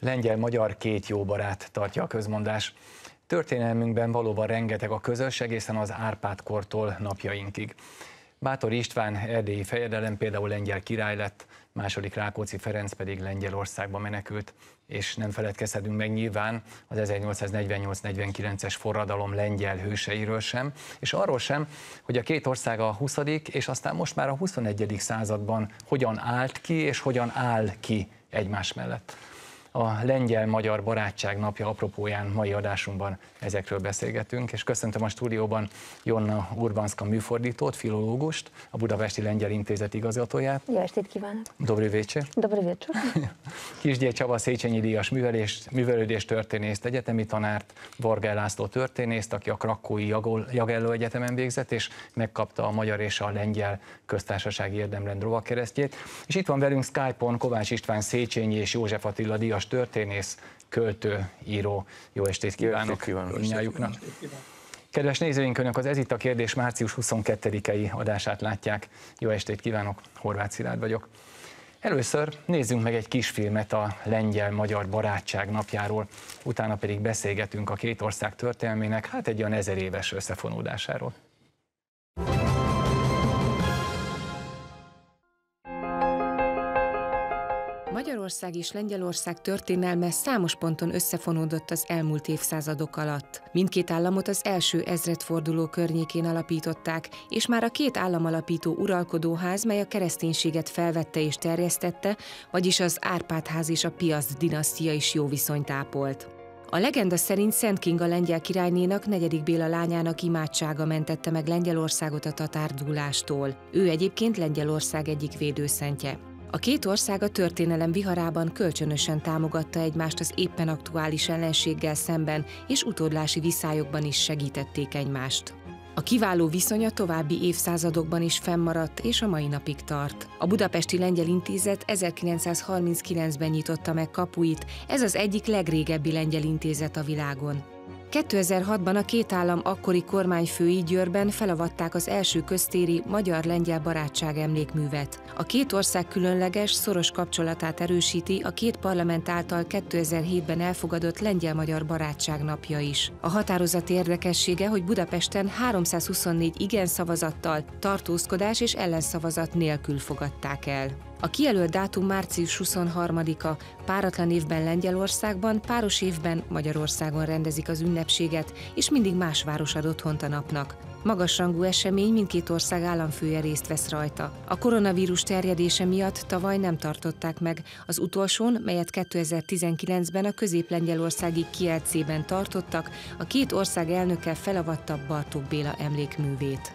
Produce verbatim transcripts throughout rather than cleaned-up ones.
Lengyel-magyar két jó barát, tartja a közmondás. Történelmünkben valóban rengeteg a közös, egészen az Árpád-kortól napjainkig. Báthori István erdélyi fejedelem például lengyel király lett, második Rákóczi Ferenc pedig Lengyelországba menekült, és nem feledkezhetünk meg nyilván az ezernyolcszáznegyvennyolc negyvenkilences forradalom lengyel hőseiről sem, és arról sem, hogy a két ország a huszadik és aztán most már a huszonegyedik században hogyan állt ki és hogyan áll ki egymás mellett. A lengyel-magyar barátság napja apropóján mai adásunkban ezekről beszélgetünk, és köszöntöm a stúdióban Jonna Urbanska műfordítót, filológust, a Budapesti Lengyel Intézet igazgatóját. Jó estét kívánok! Dobry večer! Dobry večer! Kisgyér Csaba Széchenyi díjas művelés, művelődés történészt, egyetemi tanárt, Varga László történészt, aki a Krakói Jagelló Egyetemen végzett, és megkapta a magyar és a lengyel köztársasági érdemrend rovakkeresztjét. És itt van velünk Skype-on Kovács István Széchenyi és József Attila díjas történész, költő, író. Jó estét kívánok mindnyájuknak! Kedves nézőink, Önök az Ez itt a kérdés március huszonkettedikei adását látják. Jó estét kívánok, Horváth Szilárd vagyok. Először nézzünk meg egy kisfilmet a lengyel-magyar barátság napjáról, utána pedig beszélgetünk a két ország történelmének, hát egy olyan ezer éves összefonódásáról. Magyarország és Lengyelország történelme számos ponton összefonódott az elmúlt évszázadok alatt. Mindkét államot az első ezredforduló környékén alapították, és már a két államalapító uralkodóház, mely a kereszténységet felvette és terjesztette, vagyis az Árpád-ház és a Piast dinasztia is jó viszonyt ápolt. A legenda szerint Szent Kinga lengyel királynénak, negyedik Béla lányának imádsága mentette meg Lengyelországot a tatárdúlástól. Ő egyébként Lengyelország egyik védőszentje. A két ország a történelem viharában kölcsönösen támogatta egymást az éppen aktuális ellenséggel szemben, és utódlási viszályokban is segítették egymást. A kiváló viszony a további évszázadokban is fennmaradt, és a mai napig tart. A Budapesti Lengyel Intézet ezerkilencszázharminckilencben nyitotta meg kapuit, ez az egyik legrégebbi lengyel intézet a világon. kétezer-hatban a két állam akkori kormányfői Győrben felavatták az első köztéri magyar-lengyel barátság emlékművet. A két ország különleges, szoros kapcsolatát erősíti a két parlament által kétezer-hétben elfogadott lengyel-magyar barátság napja is. A határozat érdekessége, hogy Budapesten háromszázhuszonnégy igen szavazattal, tartózkodás és ellenszavazat nélkül fogadták el. A kijelölt dátum március huszonharmadika, páratlan évben Lengyelországban, páros évben Magyarországon rendezik az ünnepséget, és mindig más város ad otthont a napnak. Magasrangú esemény, mindkét ország államfője részt vesz rajta. A koronavírus terjedése miatt tavaly nem tartották meg, az utolsón, melyet kétezer-tizenkilencben a közép-lengyelországi Kielcében tartottak, a két ország elnöke felavatta Bartók Béla emlékművét.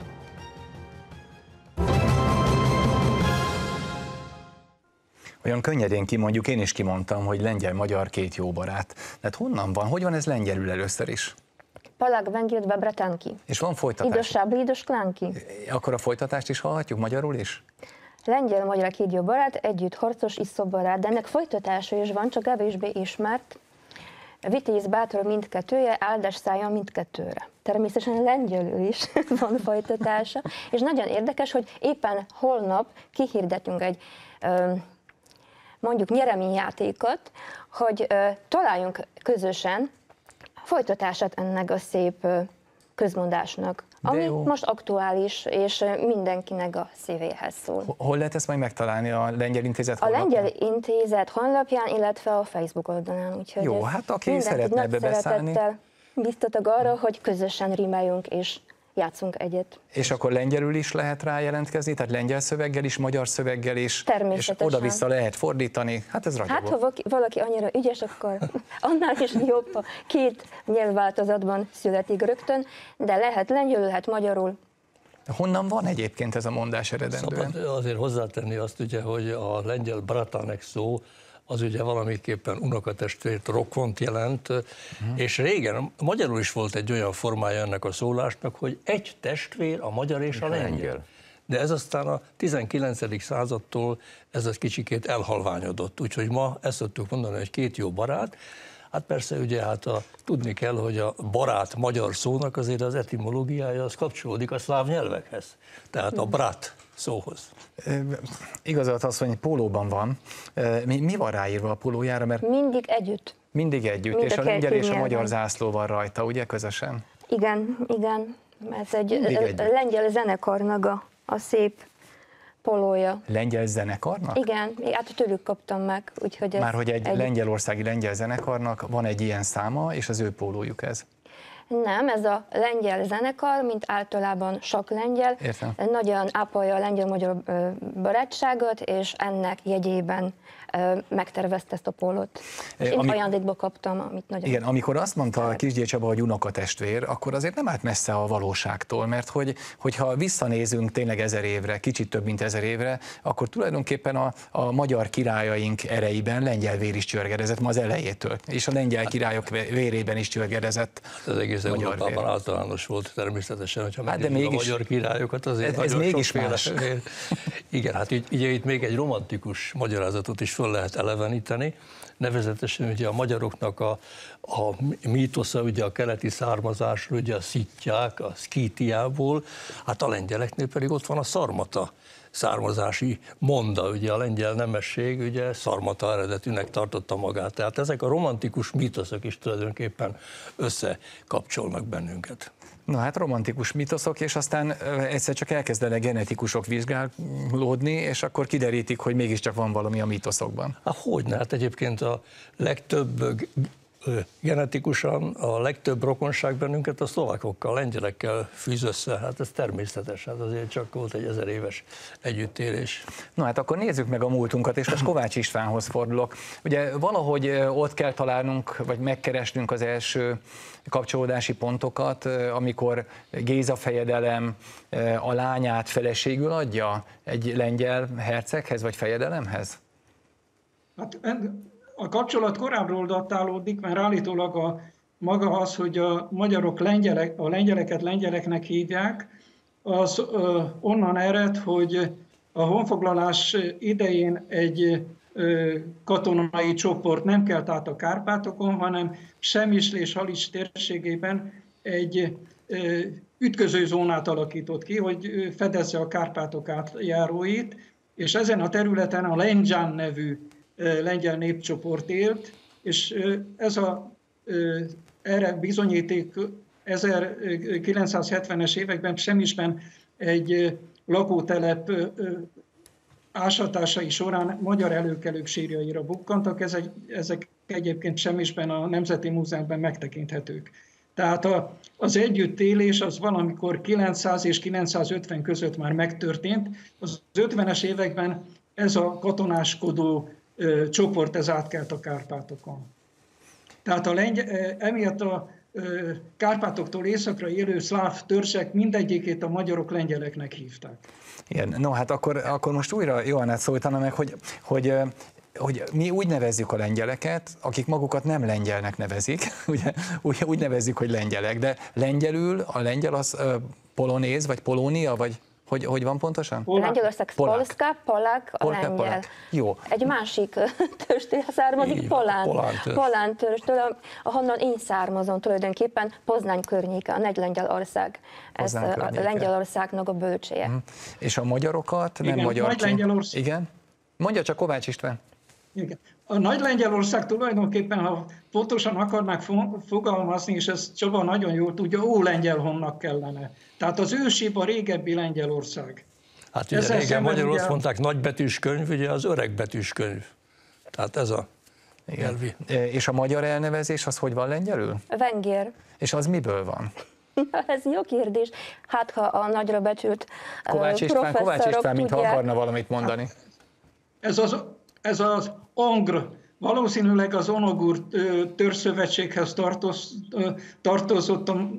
Olyan könnyedén kimondjuk, én is kimondtam, hogy lengyel-magyar két jó barát. Tehát honnan van? Hogy van ez lengyelül először is? Polák, węgier, dwa bratanki. És van folytatás? I do szabli, i do szklánki. Akkor a folytatást is hallhatjuk magyarul is? Lengyel-magyar két jó barát, együtt harcos és szobarát, de ennek folytatása is van, csak kevésbé ismert. Vitéz bátor mindkettője, áldás szája mindkettőre. Természetesen lengyelül is van folytatása, és nagyon érdekes, hogy éppen holnap kihirdetünk egy mondjuk nyereményjátékot, hogy uh, találjunk közösen folytatását ennek a szép uh, közmondásnak, de ami jó. Most aktuális, és uh, mindenkinek a szívéhez szól. Hol lehet ezt majd megtalálni? A Lengyel Intézet honlapján? A Lengyel Intézet honlapján, illetve a Facebook oldalán. Úgyhogy jó, hát aki szeretne ebbe beszállni. Biztatok arra, hogy közösen rímeljünk és játszunk egyet. És akkor lengyelül is lehet rá jelentkezni, tehát lengyel szöveggel is, magyar szöveggel is, és oda-vissza lehet fordítani, hát ez ragyogó. Hát ha valaki, valaki annyira ügyes, akkor annál is jobb, ha két nyelvváltozatban születik rögtön, de lehet lengyelül, lehet magyarul. Honnan van egyébként ez a mondás eredendően? Szabad azért hozzátenni azt ugye, hogy a lengyel bratanek szó, az ugye valamiképpen unokatestvért, rokont jelent, uh-huh. és régen magyarul is volt egy olyan formája ennek a szólásnak, hogy egy testvér, a magyar és a lengyel. De ez aztán a tizenkilencedik századtól ez egy kicsikét elhalványodott, úgyhogy ma ezt szoktuk mondani, hogy két jó barát. Hát persze ugye hát a, tudni kell, hogy a barát magyar szónak azért az etimológiája az kapcsolódik a szláv nyelvekhez. Tehát a brat szóhoz. E, igazat az, hogy pólóban van. E, mi, mi van ráírva a pólójára? Mert Mindig együtt. mindig együtt, Mind és a a lengyel két és a magyar nyelven. zászló van rajta, ugye közösen? Igen, igen. Ez egy Mindig ö, együtt. lengyel zenekarnak a, a szép polója. Lengyel zenekarnak? Igen, hát tőlük kaptam meg. Úgyhogy ez Már hogy egy, egy lengyelországi lengyel zenekarnak van egy ilyen száma, és az ő pólójuk ez. Nem, ez a lengyel zenekar, mint általában sok lengyel, Értem. nagyon ápolja a lengyel-magyar ö, barátságot, és ennek jegyében ö, megtervezte ezt a pólót. És én ami- ajándékba kaptam, amit nagyon... Igen, amikor azt mondta Kisgyér Csaba, hogy unokatestvér, akkor azért nem állt messze a valóságtól, mert hogy, hogyha visszanézünk tényleg ezer évre, kicsit több mint ezer évre, akkor tulajdonképpen a, a magyar királyaink ereiben lengyel vér is csörgedezett ma az elejétől, és a lengyel királyok vérében is csörgedezett. Az egész magyar Európában vér. általános volt természetesen, hogyha Hát de megnézzük a mégis- magyar királyokat, azért ez- ez nagyon mégis sokféle más. vér. Igen, hát így, ugye itt még egy romantikus magyarázatot is föl lehet eleveníteni, nevezetesen ugye a magyaroknak a, a mítosza, ugye a keleti származásról, ugye a szittyák, a szkítiából, hát a lengyeleknél pedig ott van a szarmata származási monda, ugye a lengyel nemesség ugye szarmata eredetűnek tartotta magát. Tehát ezek a romantikus mítoszok is tulajdonképpen összekapcsolnak bennünket. Na hát romantikus mitoszok, és aztán ö, egyszer csak elkezdenek genetikusok vizsgálódni, és akkor kiderítik, hogy mégiscsak van valami a mitoszokban. Hát hogyne, hát egyébként a legtöbb g- ö, genetikusan, a legtöbb rokonság bennünket a szlovákokkal, lengyelekkel fűz össze, hát ez természetes, hát azért csak volt egy ezer éves együttélés. Na hát akkor nézzük meg a múltunkat, és most Kovács Istvánhoz fordulok. Ugye valahogy ö, ott kell találnunk, vagy megkeresnünk az első kapcsolódási pontokat, ö, amikor Géza fejedelem ö, a lányát feleségül adja egy lengyel herceghez, vagy fejedelemhez? Hát a kapcsolat korábbról datálódik, mert állítólag a, maga az, hogy a magyarok lengyelek, a lengyeleket lengyeleknek hívják, az ö, onnan ered, hogy a honfoglalás idején egy ö, katonai csoport nem kelt át a Kárpátokon, hanem Semmisl és Halics térségében egy ö, ütközőzónát alakított ki, hogy fedezze a Kárpátok átjáróit, és ezen a területen a Lengyán nevű lengyel népcsoport élt, és ez a, erre bizonyíték ezerkilencszázhetvenes években Semmisben egy lakótelep ásatásai során magyar előkelők sírjaira bukkantak, ezek, ezek egyébként Semmisben a Nemzeti Múzeumban megtekinthetők. Tehát a, az együttélés az valamikor kilencszáz és kilencszázötven között már megtörtént. Az ötvenes években ez a katonáskodó ö, csoport ez átkelt a Kárpátokon. Tehát a lengy- emiatt a ö, Kárpátoktól északra élő szláv törzsek mindegyikét a magyarok lengyeleknek hívták. Igen, no hát akkor, akkor most újra Johannát szólítana meg, hogy, hogy hogy mi úgy nevezzük a lengyeleket, akik magukat nem lengyelnek nevezik, ugye, úgy, úgy nevezzük, hogy lengyelek, de lengyelül a lengyel az uh, polonéz, vagy polónia, vagy hogy, hogy van pontosan? Polák. Lengyelország, Polák. Polska, polák, a Polka, lengyel. polák. Jó. Egy másik törstől származik, Így van, polán, polán törzs. polán törstől, ahonnan én származom tulajdonképpen, Poznány környéke, a nagy Lengyelország. Ez Poznány a környéke. Lengyelországnak a bölcséje. Uh-huh. És a magyarokat nem Igen, magyar. Nagy Lengyelország. Igen? Mondja csak Kovács István. Igen. A Nagy Lengyelország tulajdonképpen, ha pontosan akarnák fogalmazni, és ezt Csaba nagyon jól tudja, Ólengyelhonnak kellene. Tehát az ősibb, a régebbi Lengyelország. Hát ugye Ezzel régen szemben magyarul ugye- azt mondták nagybetűs könyv, ugye az öregbetűs könyv. Tehát ez a nyelvi. E, És a magyar elnevezés az hogy van lengyelül? Vengér. És az miből van? Ez jó kérdés. Hát, ha a nagyra becsült ö, Kovács István, Kovács professzorok István, mintha tudják. akarna valamit mondani. Ez az, ez az ongr, valószínűleg az onogur ö, törzszövetséghez tartoz, ö, tartozott a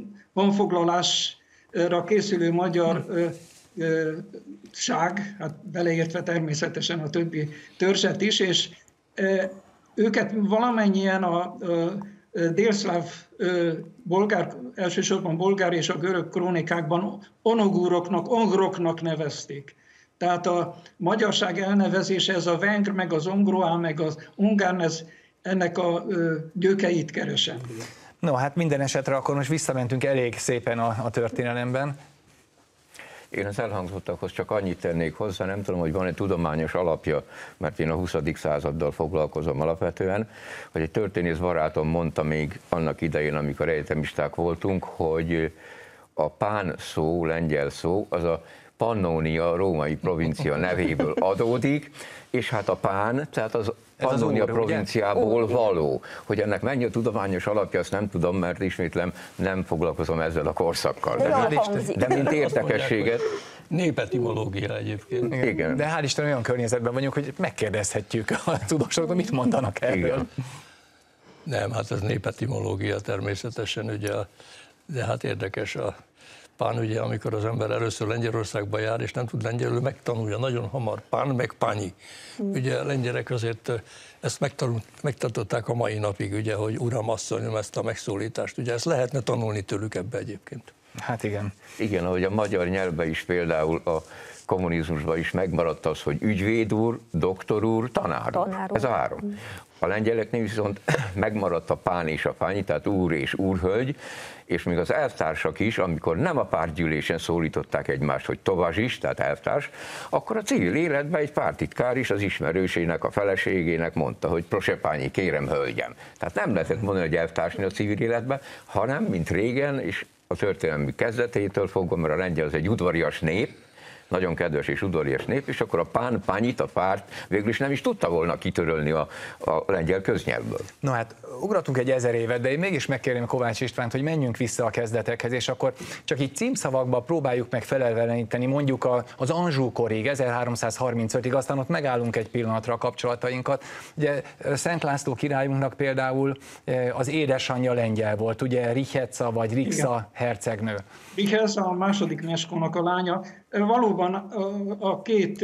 honfoglalásra készülő magyar ö, ö, ság, hát beleértve természetesen a többi törzset is, és ö, őket valamennyien a, a délszláv, ö, bolgár, elsősorban bolgár és a görög krónikákban onogúroknak, ongroknak nevezték. Tehát a magyarság elnevezése, ez a vengr, meg az ongroá, meg az ungán, ez ennek a gyökeit keresem. No, hát minden esetre akkor most visszamentünk elég szépen a, a történelemben. Én az elhangzottakhoz csak annyit tennék hozzá, nem tudom, hogy van-e tudományos alapja, mert én a huszadik századdal foglalkozom alapvetően, hogy egy történész barátom mondta még annak idején, amikor egyetemisták voltunk, hogy a pán szó, lengyel szó, az a Pannonia, római provincia nevéből adódik, és hát a pán, tehát az Pannonia provinciából való. Hogy ennek mennyi a tudományos alapja, azt nem tudom, mert ismétlem nem foglalkozom ezzel a korszakkal. De, de, de mint érdekességet. Népetimológia egyébként. Igen. Igen. De hál' Isten olyan környezetben vagyunk, hogy megkérdezhetjük a tudósokat, mit mondanak erről. Igen. Nem, hát ez népetimológia természetesen, ugye, de hát érdekes a pán, ugye, amikor az ember először Lengyelországba jár, és nem tud lengyelül, megtanulja nagyon hamar pán, meg pányi. Mm. Ugye a lengyelek azért ezt megtanulták a mai napig, ugye, hogy uram, asszonyom, ezt a megszólítást. Ugye ezt lehetne tanulni tőlük ebbe egyébként. Hát igen. Igen, ahogy a magyar nyelvben is például a kommunizmusban is megmaradt az, hogy ügyvéd úr, doktor úr, tanár úr. Tanár úr. Ez a három. A lengyeleknél viszont megmaradt a pán és a pányi, tehát úr és úrhölgy, és még az elvtársak is, amikor nem a pártgyűlésen szólították egymást, hogy tovazsis, tehát elvtárs, akkor a civil életben egy pártitkár is az ismerősének, a feleségének mondta, hogy proszę pani, kérem hölgyem. Tehát nem lehetett mondani, hogy elvtársni a civil életben, hanem, mint régen, és a történelmi kezdetétől fogva, mert a lengyel az egy udvarias nép, nagyon kedves és udvarias nép, és akkor a pán, pányit, a párt végül is nem is tudta volna kitörölni a, a lengyel köznyelvből. No hát, ugratunk egy ezer évet, de én mégis megkérném Kovács Istvánt, hogy menjünk vissza a kezdetekhez, és akkor csak így címszavakba próbáljuk meg felelveleníteni mondjuk a, az Anjou-korig, ezerháromszázharmincötig, aztán ott megállunk egy pillanatra a kapcsolatainkat. Ugye Szent László királyunknak például az édesanyja lengyel volt, ugye Richetza vagy Rixa hercegnő. Richetza a második Neskónak a lánya. Valóban a két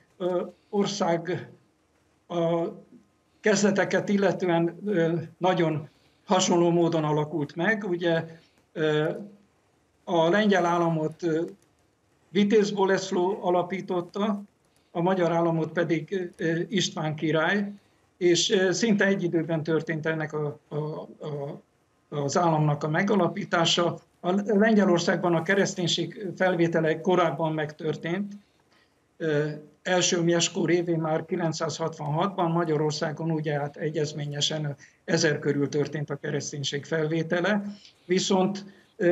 ország a kezdeteket illetően nagyon hasonló módon alakult meg. Ugye a lengyel államot Vitéz Bolesló alapította, a magyar államot pedig István király, és szinte egy időben történt ennek a, a, a, az államnak a megalapítása. A Lengyelországban a kereszténység felvétele korábban megtörtént. Első Mieszko révén már kilencszázhatvanhatban, Magyarországon ugye hát egyezményesen ezer körül történt a kereszténység felvétele. Viszont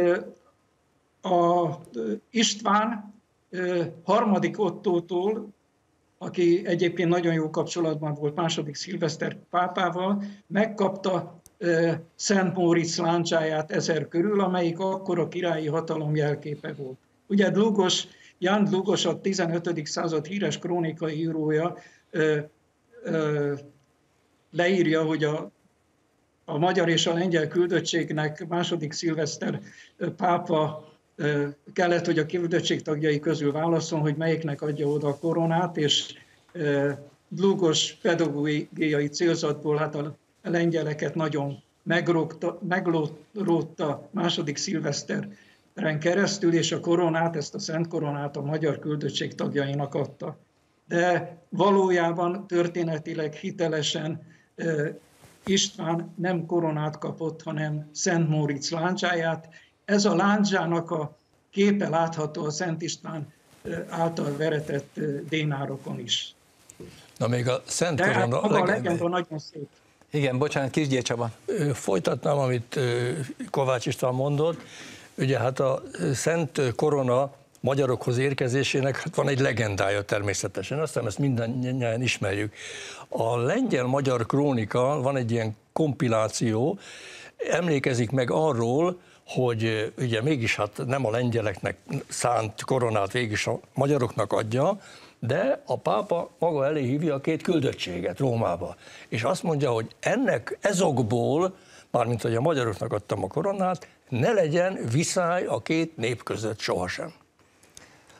a István harmadik Ottótól, aki egyébként nagyon jó kapcsolatban volt második Szilveszter pápával, megkapta Szent Móricz láncsáját ezer körül, amelyik akkor a királyi hatalom jelképe volt. Ugye Dlugos, Jan Dlugos, a tizenötödik század híres krónikai írója ö, ö, leírja, hogy a, a magyar és a lengyel küldöttségnek második Szilveszter pápa ö, kellett, hogy a küldöttség tagjai közül válaszol, hogy melyiknek adja oda a koronát, és ö, Dlugos pedagógiai célzatból hát a a lengyeleket nagyon meglódta második Szilveszteren keresztül, és a koronát, ezt a Szent Koronát a magyar küldöttség tagjainak adta. De valójában történetileg hitelesen István nem koronát kapott, hanem Szent Móricz láncsáját. Ez a láncsának a képe látható a Szent István által veretett dénárokon is. Na még a Szent De Korona... hát a legenda nagyon szép. Igen, bocsánat, Kisgyér Csaba. Folytatnám, amit Kovács István mondott. Ugye hát a Szent Korona magyarokhoz érkezésének hát van egy legendája természetesen, aztán ezt mindannyian ismerjük. A lengyel-magyar krónika, van egy ilyen kompiláció, emlékezik meg arról, hogy ugye mégis hát nem a lengyeleknek szánt koronát végig is a magyaroknak adja, de a pápa maga elé hívja a két küldöttséget Rómába. És azt mondja, hogy ennek ezokból, mármint hogy a magyaroknak adtam a koronát, ne legyen viszály a két nép között sohasem.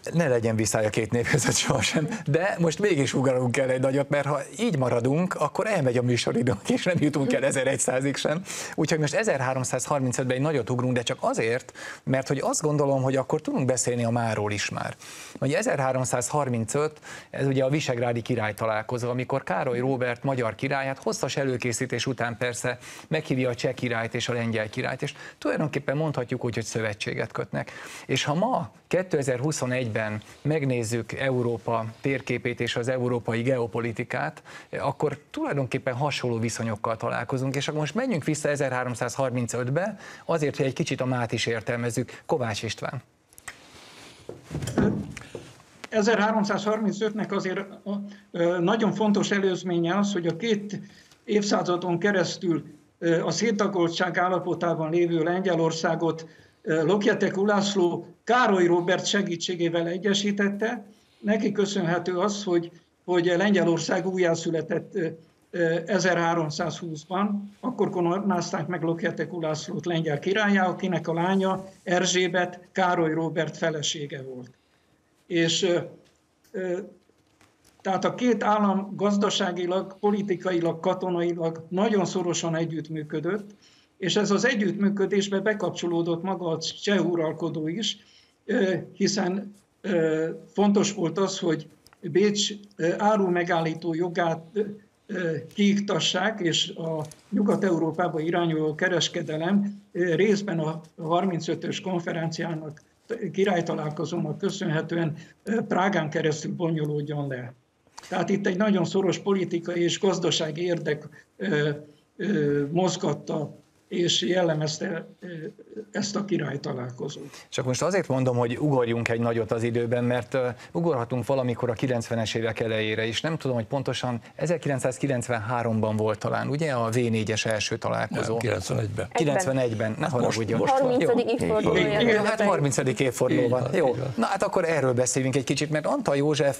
ne legyen viszály a két nép között sohasem, de most mégis ugralunk el egy nagyot, mert ha így maradunk, akkor elmegy a műsoridőnk, és nem jutunk el ezerszázig sem. Úgyhogy most ezerháromszázharmincötben egy nagyot ugrunk, de csak azért, mert hogy azt gondolom, hogy akkor tudunk beszélni a máról is már. Vagy ezerháromszázharmincöt, ez ugye a visegrádi király találkozó, amikor Károly Róbert magyar királyát hosszas előkészítés után persze meghívja a cseh királyt és a lengyel királyt, és tulajdonképpen mondhatjuk úgy, hogy szövetséget kötnek. És ha ma kétezer-huszonegyben megnézzük Európa térképét és az európai geopolitikát, akkor tulajdonképpen hasonló viszonyokkal találkozunk, és akkor most menjünk vissza ezerháromszázharmincötbe, azért, hogy egy kicsit a mát is értelmezzük. Kovács István. ezerháromszázharmincötnek azért nagyon fontos előzménye az, hogy a két évszázadon keresztül a széttagoltság állapotában lévő Lengyelországot Lopjetek Ulászló Károly Róbert segítségével egyesítette. Neki köszönhető az, hogy, hogy Lengyelország újjászületett ezerháromszázhúszban, akkor koronázták meg Lopjetek Ulászlót lengyel királlyá, akinek a lánya Erzsébet Károly Róbert felesége volt. És tehát a két állam gazdaságilag, politikailag, katonailag nagyon szorosan együttműködött, és ez az együttműködésbe bekapcsolódott maga a cseh uralkodó is, hiszen fontos volt az, hogy Bécs áru megállító jogát kiiktassák, és a Nyugat-Európába irányuló kereskedelem részben a harmincötös konferenciának, királytalálkozónak köszönhetően Prágán keresztül bonyolódjon le. Tehát itt egy nagyon szoros politikai és gazdasági érdek mozgatta és jellemezte ezt a királytalálkozót. Csak most azért mondom, hogy ugorjunk egy nagyot az időben, mert uh, ugorhatunk valamikor a kilencvenes évek elejére is. Nem tudom, hogy pontosan ezerkilencszázkilencvenháromban volt talán, ugye a vé négyes első találkozó? Nem, kilencvenegyben. kilencvenegyben, ne haragudjon. harmincadik évfordulója. Igen, hát harmincadik évforduló van. Jó, na hát akkor erről beszélünk egy kicsit, mert Antall József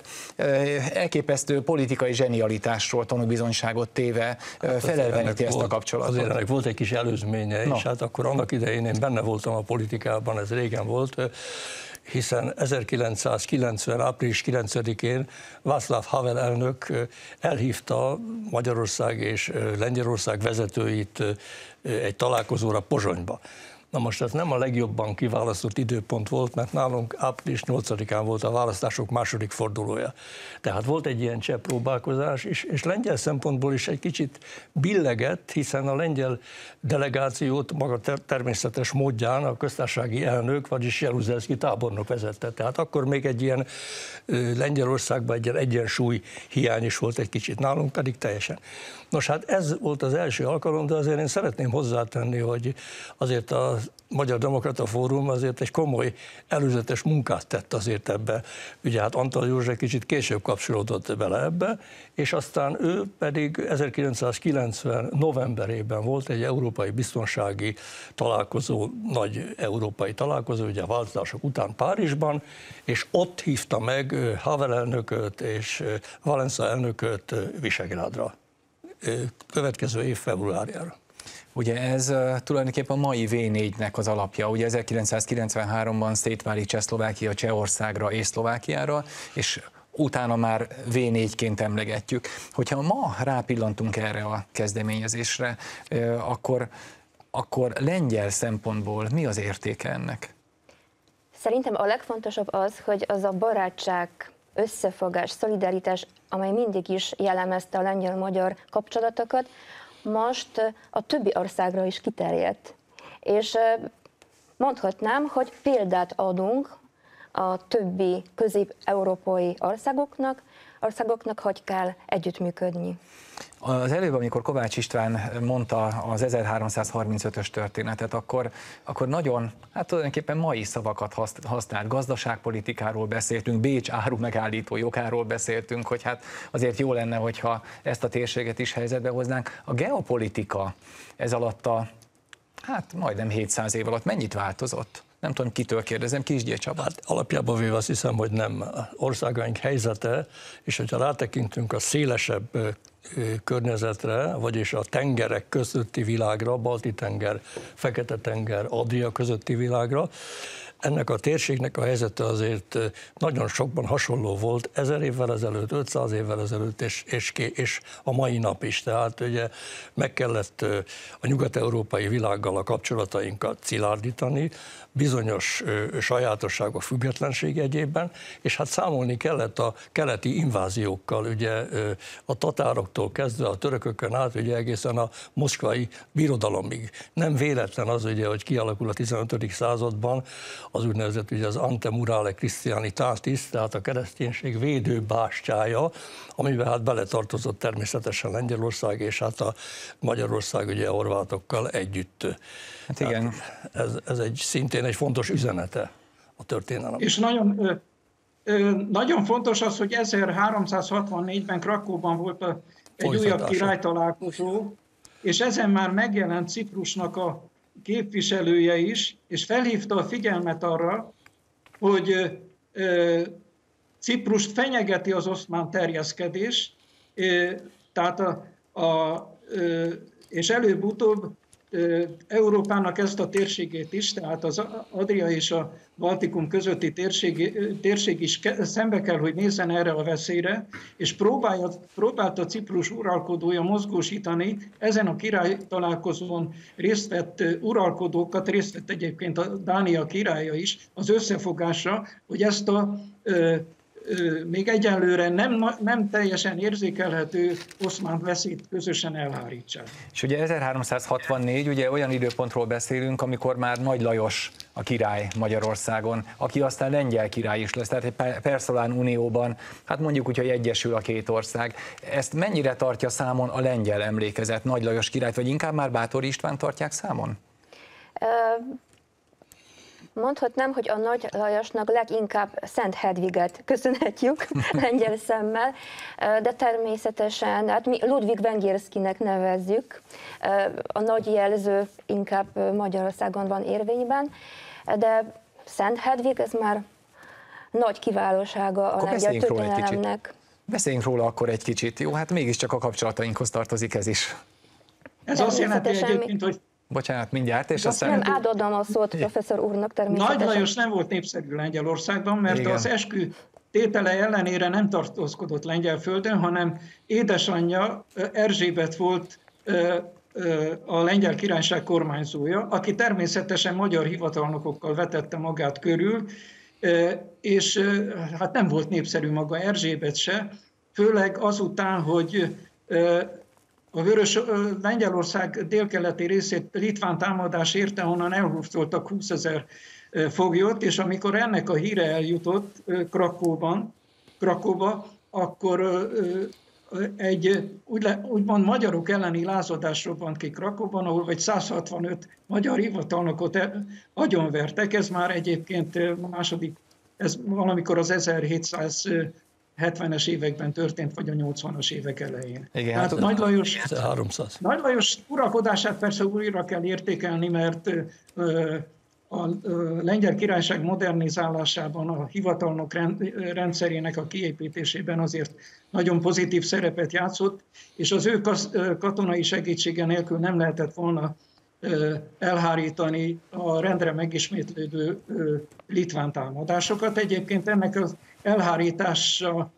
elképesztő politikai zsenialitásról tanúbizonyságot téve hát felelveníti ezt a kapcsolatot. Azért ennek volt egy kis előzménye, no. és hát akkor annak idején én benne voltam a politikában, ez régen volt, hiszen ezerkilencszázkilencven. április kilencedikén Václav Havel elnök elhívta Magyarország és Lengyelország vezetőit egy találkozóra Pozsonyba. Na most ez nem a legjobban kiválasztott időpont volt, mert nálunk április nyolcadikán volt a választások második fordulója. Tehát volt egy ilyen cseh próbálkozás, és, és lengyel szempontból is egy kicsit billegett, hiszen a lengyel delegációt maga ter- természetes módján a köztársasági elnök, vagyis Jaruzelszky tábornok vezette. Tehát akkor még egy ilyen Lengyelországban egy ilyen egyensúly hiány is volt egy kicsit, nálunk pedig teljesen. Nos, hát ez volt az első alkalom, de azért én szeretném hozzátenni, hogy azért a Magyar Demokrata Fórum azért egy komoly előzetes munkát tett azért ebbe. Ugye hát Antall József kicsit később kapcsolódott bele ebbe, és aztán ő pedig ezerkilencszázkilencven novemberében volt egy európai biztonsági találkozó, nagy európai találkozó, ugye a változások után Párizsban, és ott hívta meg Havel elnököt és Valensa elnököt Visegrádra következő év februárjára. Ugye ez uh, tulajdonképpen a mai vé négynek az alapja. Ugye ezerkilencszázkilencvenháromban szétválik Csehszlovákia Csehországra és Szlovákiára, és utána már vé négyként emlegetjük. Hogyha ma rápillantunk erre a kezdeményezésre, uh, akkor, akkor lengyel szempontból mi az értéke ennek? Szerintem a legfontosabb az, hogy az a barátság, összefogás, szolidaritás, amely mindig is jellemezte a lengyel-magyar kapcsolatokat, most a többi országra is kiterjedt. És mondhatnám, hogy példát adunk a többi közép-európai országoknak, országoknak, hogy kell együttműködni. Az előbb, amikor Kovács István mondta az ezerháromszázharmincötös történetet, akkor, akkor nagyon, hát tulajdonképpen mai szavakat használt. Gazdaságpolitikáról beszéltünk, Bécs áru megállító jogáról beszéltünk, hogy hát azért jó lenne, hogyha ezt a térséget is helyzetbe hoznánk. A geopolitika ez alatt a, hát majdnem hétszáz év alatt mennyit változott? Nem tudom, kitől kérdezem, Kisgyé Csaba. Hát alapjában véve azt hiszem, hogy nem. Országaink helyzete, és hogyha rátekintünk a szélesebb környezetre, vagyis a tengerek közötti világra, Balti-tenger, Fekete-tenger, Adria közötti világra. Ennek a térségnek a helyzete azért nagyon sokban hasonló volt ezer évvel ezelőtt, ötszáz évvel ezelőtt, és, és, és a mai nap is. Tehát ugye meg kellett a nyugat-európai világgal a kapcsolatainkat szilárdítani, bizonyos sajátosságok függetlenség egyében, és hát számolni kellett a keleti inváziókkal, ugye a tatároktól kezdve a törökökön át, ugye egészen a moszkvai birodalomig. Nem véletlen az, ugye, hogy kialakul a tizenötödik században az úgynevezett ugye az Antemurale Christianitatis, tehát a kereszténység védőbástyája, amiben hát beletartozott természetesen Lengyelország, és hát a Magyarország ugye a horvátokkal együtt. Hát igen. Ez, ez egy szintén egy fontos üzenete a történelem. És nagyon, ö, ö, nagyon fontos az, hogy ezerháromszázhatvannégyben Krakóban volt a, egy újabb királytalálkozó, és ezen már megjelent Ciprusnak a képviselője is, és felhívta a figyelmet arra, hogy ö, ö, Ciprust fenyegeti az oszmán terjeszkedés, ö, tehát a, a, ö, és előbb-utóbb Európának ezt a térségét is, tehát az Adria és a Baltikum közötti térség, térség is szembe kell, hogy nézzen erre a veszélyre, és próbálja, próbálta Ciprus uralkodója mozgósítani ezen a király találkozón részt vett uralkodókat, részt vett egyébként a Dánia királya is, az összefogásra, hogy ezt a még egyelőre nem, nem teljesen érzékelhető oszmán veszélyt közösen elhárítsák. És ugye ezerháromszázhatvannégy, ugye olyan időpontról beszélünk, amikor már Nagy Lajos a király Magyarországon, aki aztán lengyel király is lesz, tehát egy Perszolán unióban, hát mondjuk úgy, hogy egyesül a két ország. Ezt mennyire tartja számon a lengyel emlékezet, Nagy Lajos királyt, vagy inkább már Báthori István tartják számon? Uh... Mondhatnám, hogy a Nagy Lajosnak leginkább Szent Hedviget köszönhetjük lengyel szemmel, de természetesen hát mi Ludwig Węgierskinek nevezzük, a nagy jelző inkább Magyarországon van érvényben, de Szent Hedvig ez már nagy kiválósága a lengyel történelemnek. Beszéljünk róla akkor egy kicsit. Jó, hát mégiscsak a kapcsolatainkhoz tartozik ez is. Ez azt jelenti egyébként, hogy Bocsánat, mindjárt, és aztán... Nem, átadom a szót professzor úrnak természetesen. Nagy Lajos nem volt népszerű Lengyelországban, mert igen, az eskü tétele ellenére nem tartózkodott lengyel földön, hanem édesanyja Erzsébet volt a lengyel királyság kormányzója, aki természetesen magyar hivatalnokokkal vetette magát körül, és hát nem volt népszerű maga Erzsébet se, főleg azután, hogy a Vörös Lengyelország délkeleti részét litván támadás érte, honnan elhurcoltak húszezer foglyot, és amikor ennek a híre eljutott Krakóban, Krakóba, akkor egy úgymond magyarok elleni lázadás robbant ki Krakóban, ahol vagy száz hatvanöt magyar hivatalnokot agyonvertek. Ez már egyébként második, ez valamikor az ezerhétszázhetvenes években történt, vagy a nyolcvanas évek elején. Igen, Tehát hát, Nagy Lajos, háromszáz. Nagy Lajos uralkodását persze újra kell értékelni, mert a lengyel királyság modernizálásában, a hivatalnok rendszerének a kiépítésében azért nagyon pozitív szerepet játszott, és az ő katonai segítsége nélkül nem lehetett volna elhárítani a rendre megismétlődő litván támadásokat. Egyébként ennek az elhárításának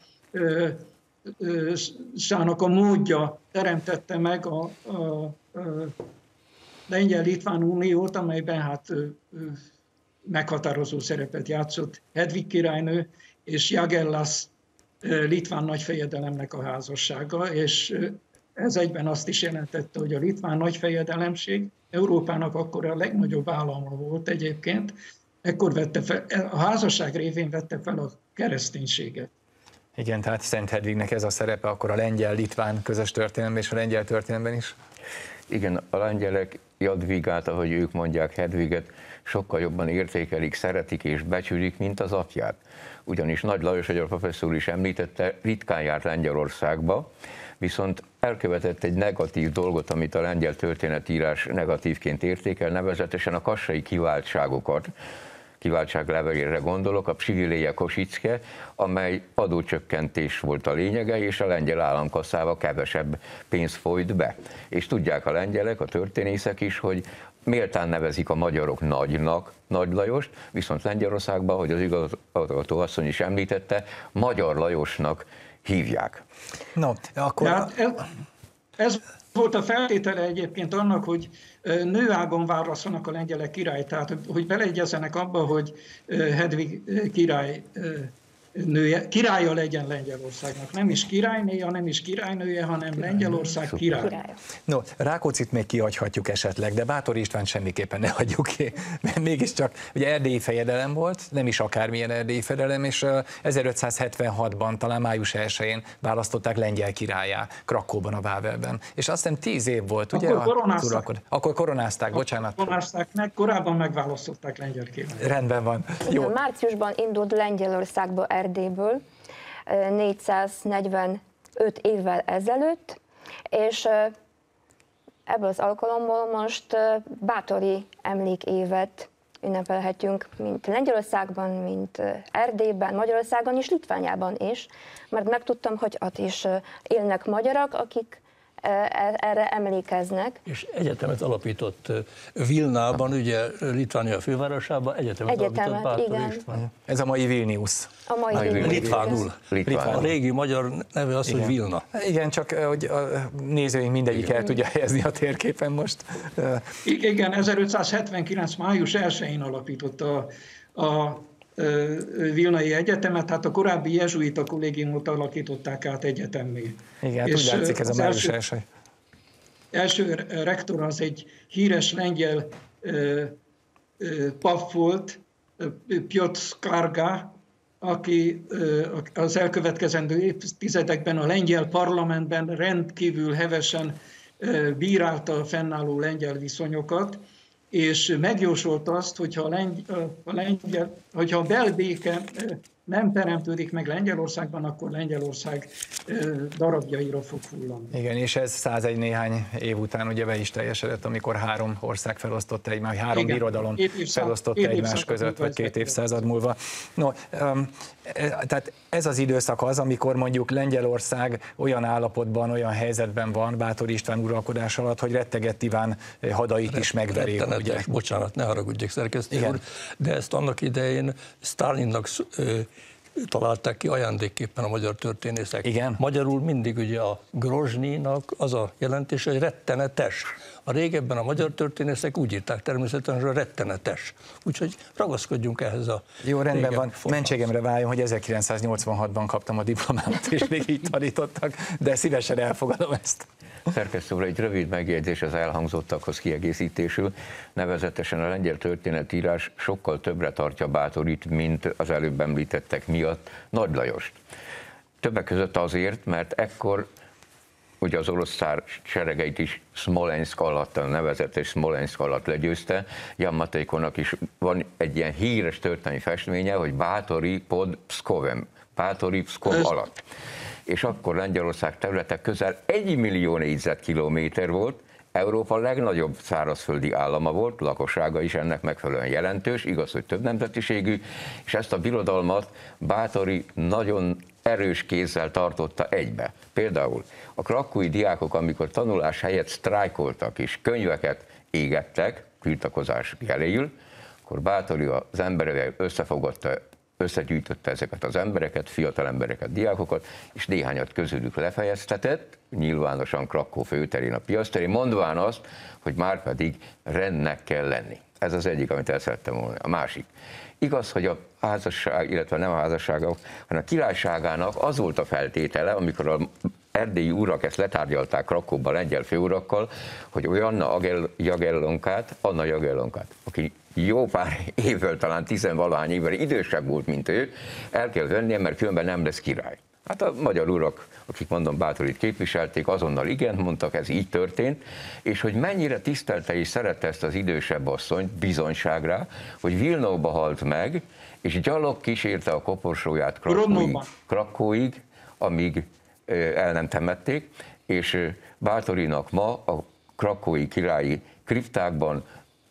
a módja teremtette meg a, a, a Lengyel-Litván Uniót, amelyben hát meghatározó szerepet játszott Hedvig királynő és Jagellás litván nagyfejedelemnek a házassága, és ez egyben azt is jelentette, hogy a litván nagyfejedelemség Európának akkor a legnagyobb állama volt egyébként, ekkor vette fel, a házasság révén vette fel a kereszténységet. Igen, tehát Szent Hedvignek ez a szerepe akkor a lengyel-litván közös történelemben és a lengyel történelemben is? Igen, a lengyelek Jadvigát, ahogy ők mondják, Hedviget, sokkal jobban értékelik, szeretik és becsülik, mint az apját. Ugyanis Nagy Lajos, hogy a professzor is említette, ritkán járt Lengyelországba, viszont elkövetett egy negatív dolgot, amit a lengyel történetírás negatívként értékel, nevezetesen a kassai kiváltságokat. kiváltságlevelére gondolok, a Privilégia Kosicke, amely adócsökkentés volt a lényege, és a lengyel államkasszába kevesebb pénz folyt be. És tudják a lengyelek, a történészek is, hogy méltán nevezik a magyarok nagynak Nagy Lajost, viszont Lengyelországban, hogy az igazgató asszony is említette, Magyar Lajosnak hívják. No, akkor... Hát ez, ez volt a feltétele egyébként annak, hogy nőágon válasszanak a lengyelek király, tehát hogy beleegyezzenek abba, hogy Hedvig király nője, királya legyen Lengyelországnak. Nem is királynéja, nem is királynője, hanem Lengyelország királya. No, Rákóczit még kihagyhatjuk esetleg, de Bátor István semmiképpen ne hagyjuk ki, mert mégiscsak ugye erdélyi fejedelem volt, nem is akármilyen erdélyi fejedelem, és ezerötszázhetvenhatban, talán május elsején választották lengyel királyá Krakóban, a Vávelben. És azt hiszem tíz év volt, ugye? Akkor koronázták. Akkor koronázták, bocsánat. Koronázták meg, korábban megválasztották lengyel királyát. Rendben van. Jó. Igen, márciusban indult Lengyelországba Erdélyből négyszáznegyvenöt évvel ezelőtt, és ebből az alkalomból most bátori emlékévet ünnepelhetünk, mint Lengyelországban, mint Erdélyben, Magyarországon és Litvániában is, mert megtudtam, hogy ott is élnek magyarok, akik erre emlékeznek. És egyetemet alapított Vilnában, ugye Litvánia fővárosában, egyetemet, egyetemet alapított Bátor István. Ez a mai Vilnius. A mai mai Vilnius. Litvánul. Litván. A régi magyar neve az, igen. hogy Vilna. Igen, csak hogy a nézőink mindegyik igen. el tudja helyezni a térképen most. Igen, ezerötszázhetvenkilenc. május elsején alapította a, a Vilnai Egyetemet, tehát a korábbi jezsuita kollégiumot alakították át egyetemmé. Igen, és úgy látszik ez a május első. Első rektor az egy híres lengyel ö, ö, pap volt, Piotr Skarga, aki ö, az elkövetkezendő évtizedekben a lengyel parlamentben rendkívül hevesen ö, bírálta a fennálló lengyel viszonyokat, és megjósolta azt, hogyha a, lengyel, a, lengyel, hogyha a belbéke nem teremtődik meg Lengyelországban, akkor Lengyelország darabjaira fog hullani. Igen, és ez százegy néhány év után ugye be is teljesedett, amikor három ország felosztotta egymás, három Igen, birodalom felosztotta egymás között, vagy két évszázad múlva. No, um, tehát ez az időszak az, amikor mondjuk Lengyelország olyan állapotban, olyan helyzetben van Bátor István uralkodás alatt, hogy rettegett Iván hadait is megveri. Ugye? Bocsánat, ne haragudjék, szerkesztő úr, de ezt annak idején Sztálinnak találták ki ajándékképpen a magyar történészek. Igen? Magyarul mindig ugye a Grozsnynak az a jelentés, hogy rettenetes. A régebben a magyar történészek úgy írták természetesen, hogy rettenetes. Úgyhogy ragaszkodjunk ehhez a... Jó, rendben van. Mentségemre váljon, hogy ezerkilencszáznyolcvanhatban kaptam a diplomámat, és még így tanítottak, de szívesen elfogadom ezt. Szerkesztő úr, egy rövid megjegyzés az elhangzottakhoz kiegészítésül. Nevezetesen a lengyel történetírás sokkal többre tartja Bátorit, mint az előbb említettek miatt Nagy Lajost. Többek között azért, mert ekkor ugye az orosz cár seregeit is Smolensk alatt, a nevezetes Smolensk alatt legyőzte. Jan Matejkonak is van egy ilyen híres történelmi festménye, hogy Bátori pod Pszkovem, Bátori Pszkov alatt. És akkor Lengyelország területe közel egy millió négyzetkilométer volt, Európa legnagyobb szárazföldi állama volt, lakossága is ennek megfelelően jelentős, igaz, hogy több nemzetiségű, és ezt a birodalmat Bátori nagyon erős kézzel tartotta egybe. Például a krakói diákok, amikor tanulás helyett sztrájkoltak és könyveket égettek, tiltakozás jeléül, akkor Bátori az emberekkel összefogotta, összegyűjtötte ezeket az embereket, fiatal embereket, diákokat, és néhányat közülük lefejeztetett, nyilvánosan Krakó főterén, a piaszterén, mondván azt, hogy már pedig rendnek kell lenni. Ez az egyik, amit el szerettem volna. A másik. Igaz, hogy a házasság, illetve nem a házassága, hanem a királyságának az volt a feltétele, amikor az erdélyi urak ezt letárgyalták Krakóban lengyel főurakkal, hogy Anna Jagellonkát, Anna Jagellonkát, aki jó pár évvel, talán tizenvalahány évvel idősebb volt, mint ő, el kell vennie, mert különben nem lesz király. Hát a magyar urak, akik mondom Bátorit képviselték, azonnal igent mondtak, ez így történt, és hogy mennyire tisztelte és szerette ezt az idősebb asszonyt bizonyságra, hogy Vilnóba halt meg, és gyalog kísérte a koporsóját Krakóig, Krakóig, amíg el nem temették, és Bátorinak ma a krakói királyi kriptákban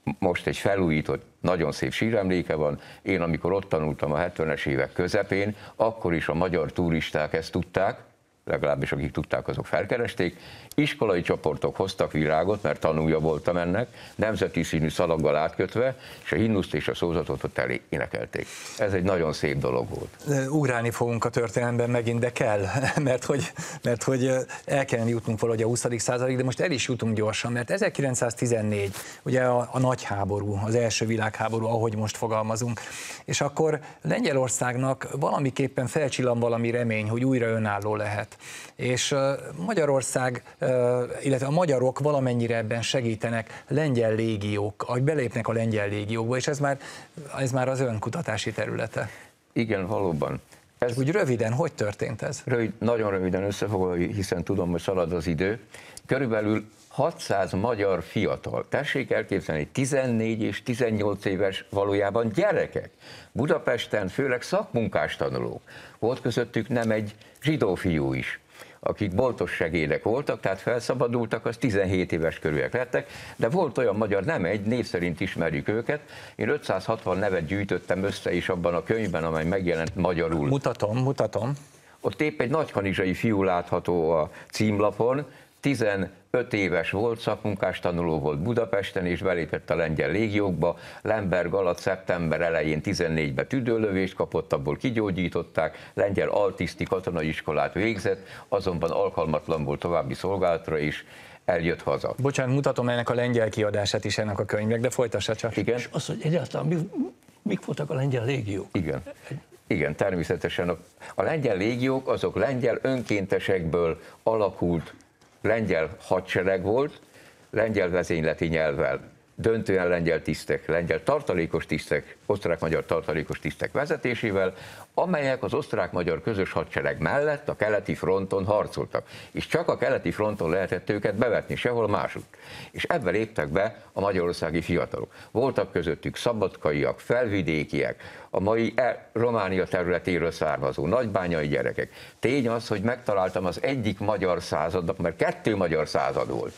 most egy felújított, nagyon szép síremléke van. Én amikor ott tanultam a hetvenes évek közepén, akkor is a magyar turisták ezt tudták, legalábbis akik tudták, azok felkeresték. Iskolai csoportok hoztak virágot, mert tanulja voltam ennek, nemzeti színű szalaggal átkötve, és a himnuszt és a szózatot ott elé énekelték. Ez egy nagyon szép dolog volt. Ugrálni fogunk a történelemben megint, de kell, mert hogy, mert hogy el kellene jutnunk valahogy a huszadik századig, de most el is jutunk gyorsan, mert ezerkilencszáztizennégy, ugye a, a nagy háború, az első világháború, ahogy most fogalmazunk, és akkor Lengyelországnak valamiképpen felcsillan valami remény, hogy újra önálló lehet. És Magyarország, illetve a magyarok valamennyire ebben segítenek, lengyel légiók, ahogy belépnek a lengyel légiókba, és ez már, ez már az önkutatási területe. Igen, valóban. Ez úgy röviden, hogy történt ez? Rövid, nagyon röviden összefoglalva, hiszen tudom, hogy szalad az idő. Körülbelül hatszáz magyar fiatal, tessék elképzelni, tizennégy és tizennyolc éves valójában gyerekek, Budapesten főleg szakmunkás tanulók. Volt közöttük nem egy zsidó fiú is, akik boltos segédek voltak, tehát felszabadultak, az tizenhét éves körűek lettek, de volt olyan magyar, nem egy, név szerint ismerjük őket. Én ötszázhatvan nevet gyűjtöttem össze is abban a könyvben, amely megjelent magyarul. Mutatom, mutatom. Ott épp egy nagykanizsai fiú látható a címlapon, tizenöt éves volt, szakmunkás tanuló volt Budapesten, és belépett a lengyel légiókba. Lemberg alatt szeptember elején tizennégyben tüdőlövést kapott, abból kigyógyították, lengyel altiszti katonai iskolát végzett, azonban alkalmatlan volt további szolgálatra, és eljött haza. Bocsánat, mutatom ennek a lengyel kiadását is ennek a könyvnek, de folytassa csak. Igen. És az, hogy egyáltalán mi, mik voltak a lengyel légiók? Igen. Igen, természetesen a, a lengyel légiók azok lengyel önkéntesekből alakult lengyel hadsereg volt, lengyel vezényleti nyelvvel, döntően lengyel tisztek, lengyel tartalékos tisztek, osztrák-magyar tartalékos tisztek vezetésével, amelyek az osztrák-magyar közös hadsereg mellett a keleti fronton harcoltak. És csak a keleti fronton lehetett őket bevetni, sehol másutt. És ebben léptek be a magyarországi fiatalok. Voltak közöttük szabadkaiak, felvidékiek, a mai Románia területéről származó nagybányai gyerekek. Tény az, hogy megtaláltam az egyik magyar századnak, mert kettő magyar század volt.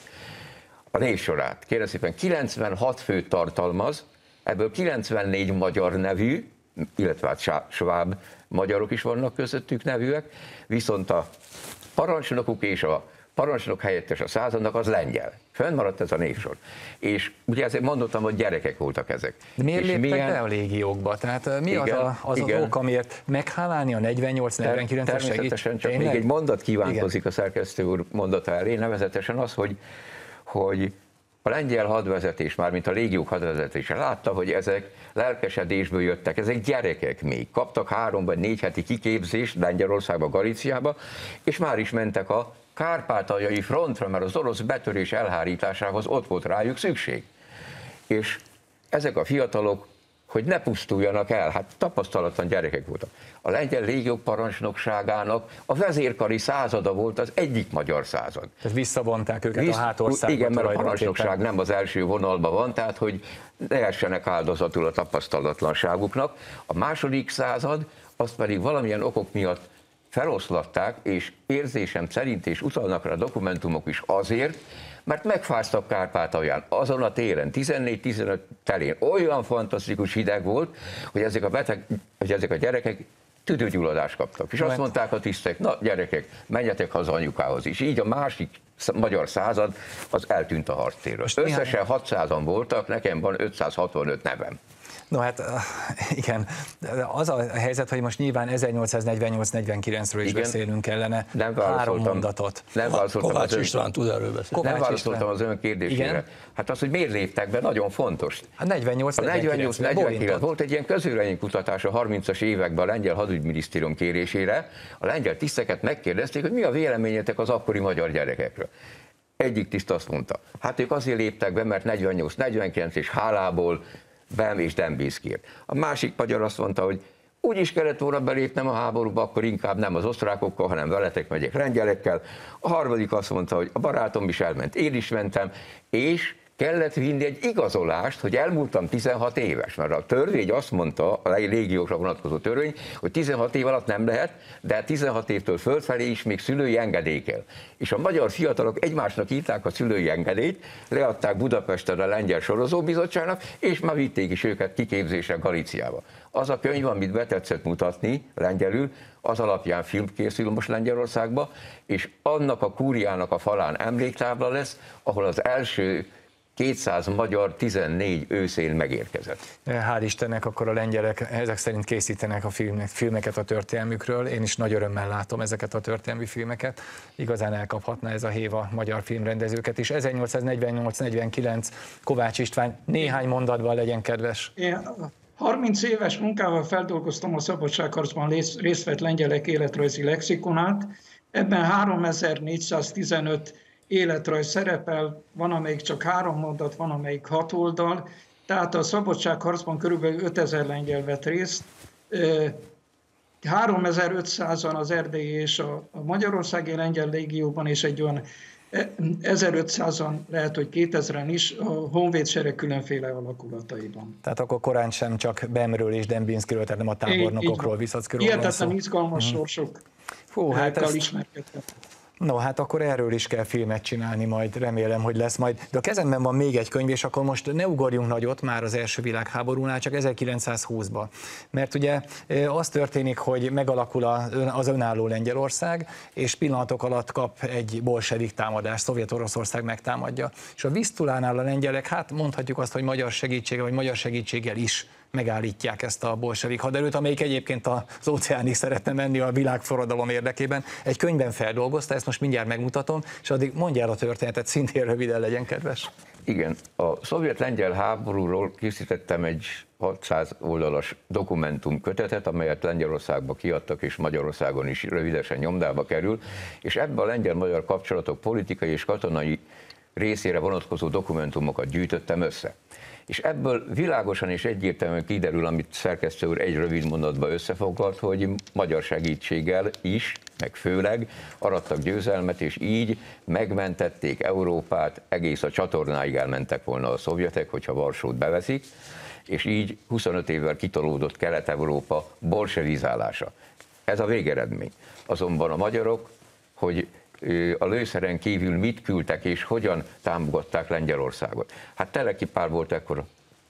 A névsorát, kérem szépen, kilencvenhat főt tartalmaz, ebből kilencvennégy magyar nevű, illetve hát sváb magyarok is vannak közöttük nevűek, viszont a parancsnokuk és a parancsnok helyettes a századnak az lengyel. Fönnmaradt ez a névsor. És ugye ezért mondottam, hogy gyerekek voltak ezek. De miért és léptek milyen... be a légiókba? Tehát mi igen, az a, az, az ok, amiért meghálálni a negyvennyolc negyvenkilences segít? Természetesen, csak Tényleg? még egy mondat kívánkozik a szerkesztő úr mondata elé, nevezetesen az, hogy, hogy a lengyel hadvezetés, mármint a légiók hadvezetése látta, hogy ezek lelkesedésből jöttek, ezek gyerekek még, kaptak három vagy négy heti kiképzést Lengyelországba, Galíciába, és már is mentek a kárpátaljai frontra, mert az orosz betörés elhárításához ott volt rájuk szükség. És ezek a fiatalok, hogy ne pusztuljanak el, hát tapasztalatlan gyerekek voltak. A lengyel légiók parancsnokságának a vezérkari százada volt az egyik magyar század. Tehát visszavonták őket Visz, a hátországba. Igen, mert a parancsnokság nem az első vonalban van, tehát hogy ne essenek áldozatul a tapasztalatlanságuknak. A második század azt pedig valamilyen okok miatt feloszlatták, és érzésem szerint, és utalnak rá dokumentumok is azért, mert megfáztak Kárpátalján, azon a téren, tizennégy-tizenöt telén olyan fantasztikus hideg volt, hogy ezek a, beteg, hogy ezek a gyerekek tüdőgyulladást kaptak. És azt mondták a tisztek, na gyerekek, menjetek haza anyukához is. Így a másik magyar század az eltűnt a harctéről. Összesen hatszázan voltak, nekem van ötszázhatvanöt nevem. No hát igen, az a helyzet, hogy most nyilván ezernyolcszáznegyvennyolc negyvenkilencről is igen, beszélnünk kellene, nem három mondatot. Nem válaszoltam Kovács az ön... István tud erről beszélni. Nem válaszoltam az ön kérdésére. Igen? Hát az, hogy miért léptek be, nagyon fontos. A negyvennyolc negyvenkilenc volt egy ilyen közvéleménykutatás a harmincas években a lengyel hadügyminisztérium kérésére. A lengyel tiszteket megkérdezték, hogy mi a véleményetek az akkori magyar gyerekekről. Egyik tiszt azt mondta, hát ők azért léptek be, mert negyvennyolc negyvenkilenc és hálából Bem és Dembészkért. A másik magyar azt mondta, hogy úgy is kellett volna belépnem a háborúba, akkor inkább nem az osztrákokkal, hanem veletek megyek lengyelekkel. A harmadik azt mondta, hogy a barátom is elment, én is mentem, és kellett vinni egy igazolást, hogy elmúltam tizenhat éves, mert a törvény azt mondta, a légiókra vonatkozó törvény, hogy tizenhat év alatt nem lehet, de tizenhat évtől fölfelé is még szülői engedély kell. És a magyar fiatalok egymásnak írták a szülői engedélyt, leadták Budapesten a Lengyel Sorozóbizottságnak, és már vitték is őket kiképzésre Galíciába. Az a könyv, amit betetszett mutatni lengyelül, az alapján film készül most Lengyelországba, és annak a kúriának a falán emléktábla lesz, ahol az első kétszáz magyar tizennégy őszén megérkezett. Hál' Istennek akkor a lengyelek ezek szerint készítenek a filmek, filmeket a történelmükről. Én is nagy örömmel látom ezeket a történelmi filmeket. Igazán elkaphatná ez a hév a magyar filmrendezőket is. ezernyolcszáznegyvennyolc negyvenkilenc Kovács István, néhány mondatban legyen kedves. Én harminc éves munkával feldolgoztam a szabadságharcban részt vett lengyelek életrajzi lexikonát. Ebben háromezer-négyszáztizenöt életrajz szerepel, van amelyik csak három mondat, van amelyik hat oldal, tehát a szabadságharcban körülbelül ötezer lengyel vett részt, háromezer-ötszázan az erdélyi és a magyarországi lengyel légióban, és egy olyan ezerötszázan, lehet, hogy kétezren is a honvédsereg különféle alakulataiban. Tehát akkor korán sem csak Bemről és Dembinszkiről, tehát nem a tábornokokról, Viszockiról van szó. Hihetetlen izgalmas sorsokkal Hú, hát ezt... ismerkedtek. No, hát akkor erről is kell filmet csinálni majd, remélem, hogy lesz majd. De a kezemben van még egy könyv, és akkor most ne ugorjunk nagyot már az első világháborúnál, csak ezerkilencszázhúszban. Mert ugye az történik, hogy megalakul az önálló Lengyelország, és pillanatok alatt kap egy bolsevik támadást, Szovjet-Oroszország megtámadja. És a Visztulánál a lengyelek, hát mondhatjuk azt, hogy magyar segítséggel, vagy magyar segítséggel is megállítják ezt a bolsevik haderőt, amelyik egyébként az óceánig szeretne menni a világforradalom érdekében. Egy könyvben feldolgozta, ezt most mindjárt megmutatom, és addig mondjál a történetet, szintén röviden legyen kedves. Igen, a szovjet-lengyel háborúról készítettem egy hatszáz oldalas dokumentumkötetet, amelyet Lengyelországba kiadtak, és Magyarországon is rövidesen nyomdába kerül, és ebbe a lengyel-magyar kapcsolatok politikai és katonai részére vonatkozó dokumentumokat gyűjtöttem össze. És ebből világosan és egyértelműen kiderül, amit szerkesztő úr egy rövid mondatba összefoglalt, hogy magyar segítséggel is, meg főleg arattak győzelmet, és így megmentették Európát, egész a csatornáig elmentek volna a szovjetek, hogyha Varsót beveszik, és így huszonöt évvel kitolódott Kelet-Európa bolsevizálása. Ez a végeredmény. Azonban a magyarok, hogy a lőszeren kívül mit küldtek és hogyan támogatták Lengyelországot. Hát Teleki Pál volt ekkor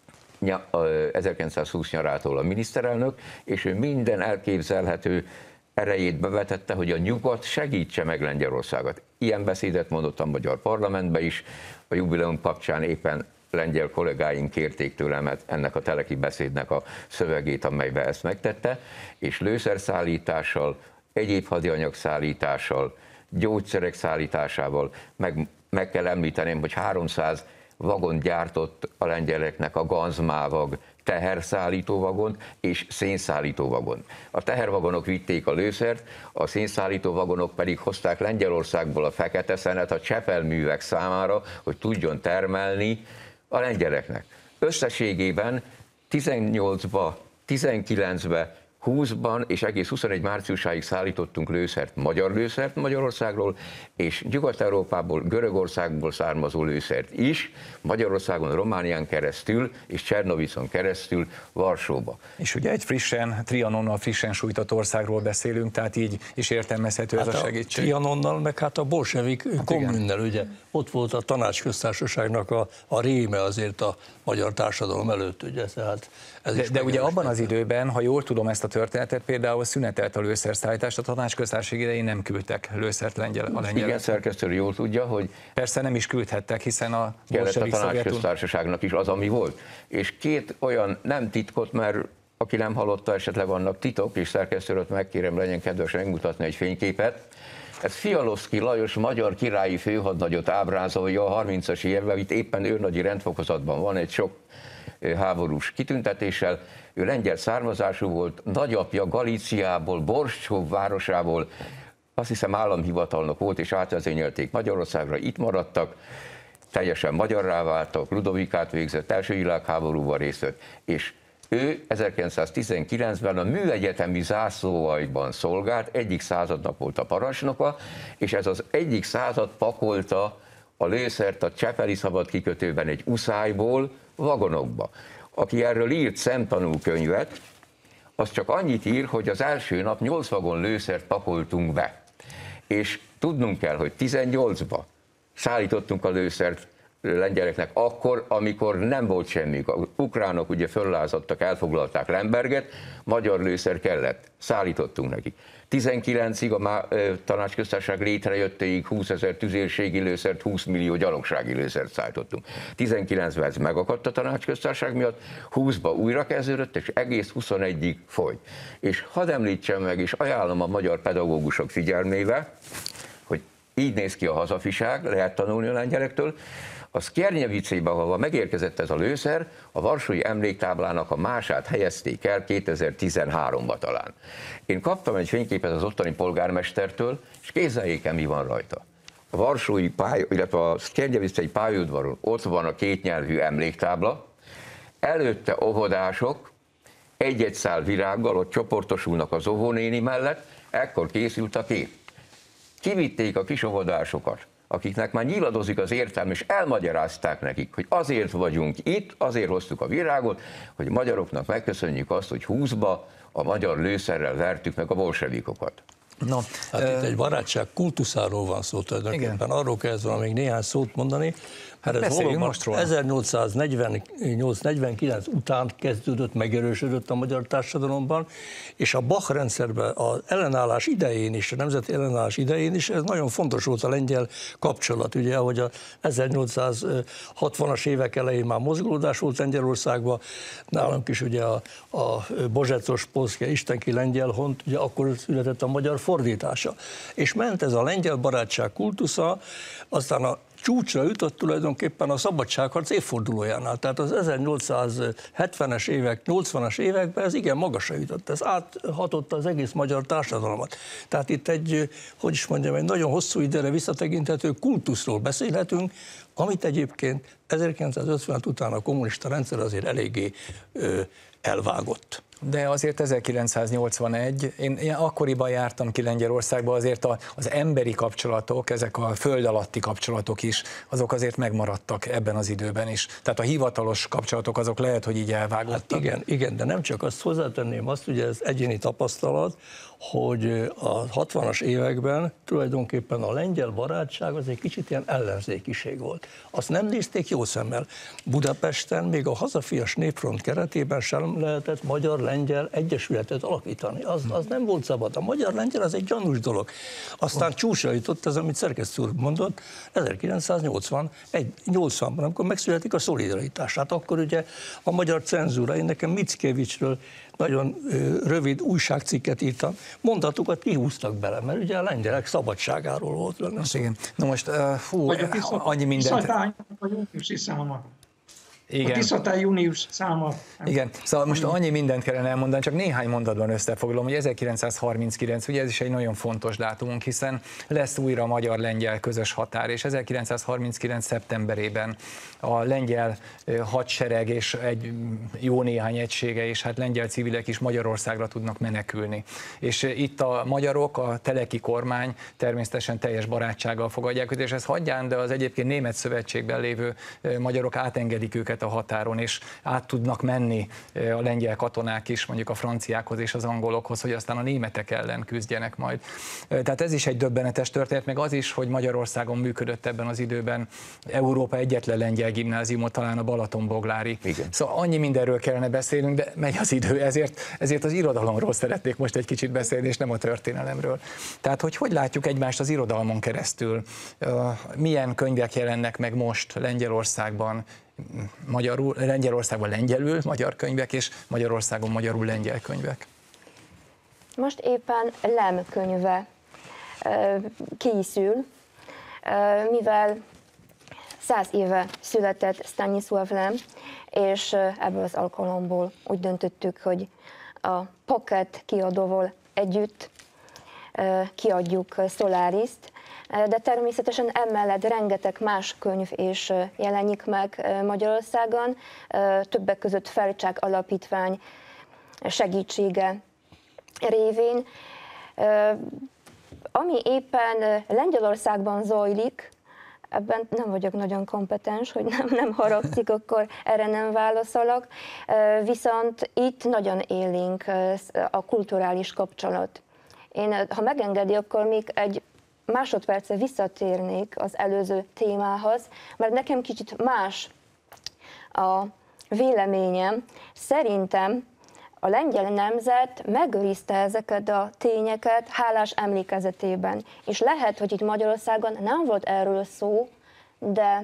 ezerkilencszázhúsz nyarától a miniszterelnök, és ő minden elképzelhető erejét bevetette, hogy a nyugat segítse meg Lengyelországot. Ilyen beszédet mondott a magyar parlamentben is, a jubileum kapcsán éppen lengyel kollégáink kérték tőlem ennek a Teleki beszédnek a szövegét, amelyben ezt megtette, és lőszerszállítással, egyéb hadianyagszállítással, gyógyszerek szállításával, meg, meg kell említeném, hogy háromszáz vagont gyártott a lengyeleknek a Ganzmávag teherszállító vagont és szénszállító vagont. A tehervagonok vitték a lőszert, a szénszállító vagonok pedig hozták Lengyelországból a fekete szenet a csepelművek számára, hogy tudjon termelni a lengyeleknek. Összességében tizennyolcba, tizenkilencbe, húszban és egész huszonegy márciusáig szállítottunk lőszert, magyar lőszert Magyarországról, és Nyugat-Európából, Görögországból származó lőszert is, Magyarországon, Románián keresztül és Csernovicon keresztül Varsóba. És ugye egy frissen, Trianonnal frissen sújtott országról beszélünk, tehát így is értelmezhető hát ez a segítség. Trianonnal, meg hát a bolsevik hát kommunnel, ugye, ott volt a tanácsköztársaságnak a, a réme azért a magyar társadalom előtt, ugye, tehát ez De, is de ugye abban az időben, ha jól tudom ezt a történetet, például szünetelt a lőszerszállítást, a tanácsköztársaság idején nem küldtek lőszert lengyel, a lengyelek. Igen, szerkesztő jól tudja, hogy persze nem is küldhettek, hiszen a bolsevik a tanácsköztársaságnak is az, ami volt. És két olyan nem titkot, mert aki nem hallotta, esetleg annak titok, és szerkesztőröt megkérem, legyen kedves megmutatni egy fényképet. Ez Fialovszky Lajos magyar királyi főhadnagyot ábrázolja a harmincas években, itt éppen őrnagyi rendfokozatban van egy sok háborús kitüntetéssel. Ő lengyel származású volt, nagyapja Galíciából, Borscsov városából, azt hiszem államhivatalnok volt, és átvezényelték Magyarországra, itt maradtak, teljesen magyarrá váltak, Ludovikát végzett, első világháborúban részt vett, és ő ezerkilencszáztizenkilencben a műegyetemi zászlóaljban szolgált, egyik századnak volt a parancsnoka, és ez az egyik század pakolta a lőszert a Csepeli szabad kikötőben egy uszályból vagonokba. Aki erről írt szemtanúkönyvet, az csak annyit ír, hogy az első nap nyolc vagon lőszert pakoltunk be. És tudnunk kell, hogy tizennyolcba szállítottunk a lőszert lengyeleknek akkor, amikor nem volt semmi. A ukránok ugye föllázadtak, elfoglalták Lemberget, magyar lőszer kellett, szállítottunk nekik. tizenkilencig a tanácsköztársaság létrejöttéig húszezer tüzérségi lőszert, húsz millió gyalogsági lőszert szállítottunk. tizenkilencben ez megakadt a tanácsköztársaság miatt, húszba újra kezdődött, és egész huszonegyig folyt. És hadd említsem meg, és ajánlom a magyar pedagógusok figyelmébe, hogy így néz ki a hazafiság, lehet tanulni a lengyelektől. A Skierniewicében, ahol megérkezett ez a lőszer, a varsói emléktáblának a mását helyezték el kétezer-tizenháromba talán. Én kaptam egy fényképet az ottani polgármestertől, és képzeljék el, mi van rajta. A varsói pálya, illetve a Skierniewicei pályaudvaron ott van a kétnyelvű emléktábla, előtte óvodások egy-egy szál virággal ott csoportosulnak az óvónéni mellett, ekkor készült a kép. Kivitték a kis óvodásokat, akiknek már nyiladozik az értelme, és elmagyarázták nekik, hogy azért vagyunk itt, azért hoztuk a virágot, hogy a magyaroknak megköszönjük azt, hogy húszba a magyar lőszerrel vertük meg a bolsevikokat. No, hát uh, itt egy barátság kultuszáról van szó tulajdonképpen, igen. Arról kellett volna még néhány szót mondani, mert hát ez valóban ezernyolcszáznegyvennyolc negyvenkilenc után kezdődött, megerősödött a magyar társadalomban, és a Bach rendszerben az ellenállás idején is, a nemzeti ellenállás idején is, ez nagyon fontos volt a lengyel kapcsolat, ugye, ahogy a ezernyolcszázhatvanas évek elején már mozgolódás volt Lengyelországban, nálunk is ugye a, a Bozsecos Polszke Istenki lengyel hont, ugye akkor született a magyar fordítása. És ment ez a lengyel barátság kultusza, aztán a csúcsra jutott tulajdonképpen a szabadságharc évfordulójánál. Tehát az ezernyolcszázhetvenes évek, nyolcvanas években ez igen magasra jutott. Ez áthatotta az egész magyar társadalmat. Tehát itt egy, hogy is mondjam, egy nagyon hosszú időre visszatekinthető kultuszról beszélhetünk, amit egyébként ezerkilencszázötvenhat után a kommunista rendszer azért eléggé ö, elvágott. De azért ezerkilencszáznyolcvanegy, én, én akkoriban jártam ki Lengyelországba, azért a, az emberi kapcsolatok, ezek a föld alatti kapcsolatok is, azok azért megmaradtak ebben az időben is. Tehát a hivatalos kapcsolatok azok lehet, hogy így elvágottak. Hát igen, igen, de nem csak azt hozzátenném, azt ugye ez egyéni tapasztalat, hogy a hatvanas években tulajdonképpen a lengyel barátság az egy kicsit ilyen ellenzékiség volt. Azt nem nézték jó szemmel. Budapesten még a Hazafias Népfront keretében sem lehetett magyar-lengyel egyesületet alapítani. Az, az nem volt szabad. A magyar-lengyel az egy gyanús dolog. Aztán csúcsra jutott ez, amit szerkesztő úr mondott, ezerkilencszáznyolcvanban, amikor megszületik a szolidaritás. Hát akkor ugye a magyar cenzúra, én nekem Mickiewicz-ről nagyon rövid újságcikket írtam, mondatokat kihúztak bele, mert ugye a lengyelek szabadságáról volt benne szó. Igen. Na most, uh, fú, annyi mindent... A júniusi száma. Igen. A Tiszatály június száma. Igen, szóval most annyi mindent kellene elmondani, csak néhány mondatban összefoglalom, hogy ezerkilencszázharminckilenc, ugye ez is egy nagyon fontos dátumunk, hiszen lesz újra magyar-lengyel közös határ, és ezerkilencszázharminckilenc. szeptemberében a lengyel hadsereg és egy jó néhány egysége, és hát lengyel civilek is Magyarországra tudnak menekülni. És itt a magyarok, a teleki kormány természetesen teljes barátsággal fogadják őt, és ez hagyján, de az egyébként Német Szövetségben lévő magyarok átengedik őket a határon, és át tudnak menni a lengyel katonák is, mondjuk a franciákhoz és az angolokhoz, hogy aztán a németek ellen küzdjenek majd. Tehát ez is egy döbbenetes történet, meg az is, hogy Magyarországon működött ebben az időben Európa egyetlen lengyel gimnáziuma, talán a Balatonboglári. Igen. Szóval annyi mindenről kellene beszélnünk, de megy az idő, ezért, ezért az irodalomról szeretnék most egy kicsit beszélni, és nem a történelemről. Tehát, hogy hogy látjuk egymást az irodalmon keresztül? Milyen könyvek jelennek meg most Lengyelországban, magyarul, Lengyelországban lengyelül magyar könyvek, és Magyarországon magyarul lengyel könyvek? Most éppen Lem könyve készül, mivel száz éve született Stanisław Lem, és ebből az alkalomból úgy döntöttük, hogy a Pocket kiadóval együtt kiadjuk Solariszt, de természetesen emellett rengeteg más könyv is jelenik meg Magyarországon, többek között Felcsák Alapítvány segítsége révén. Ami éppen Lengyelországban zajlik, ebben nem vagyok nagyon kompetens, hogy nem, nem haragszik, akkor erre nem válaszolok. Viszont itt nagyon élénk a kulturális kapcsolat. Én, ha megengedi, akkor még egy másodperce visszatérnék az előző témához, mert nekem kicsit más a véleményem. Szerintem a lengyel nemzet megőrizte ezeket a tényeket hálás emlékezetében. És lehet, hogy itt Magyarországon nem volt erről szó, de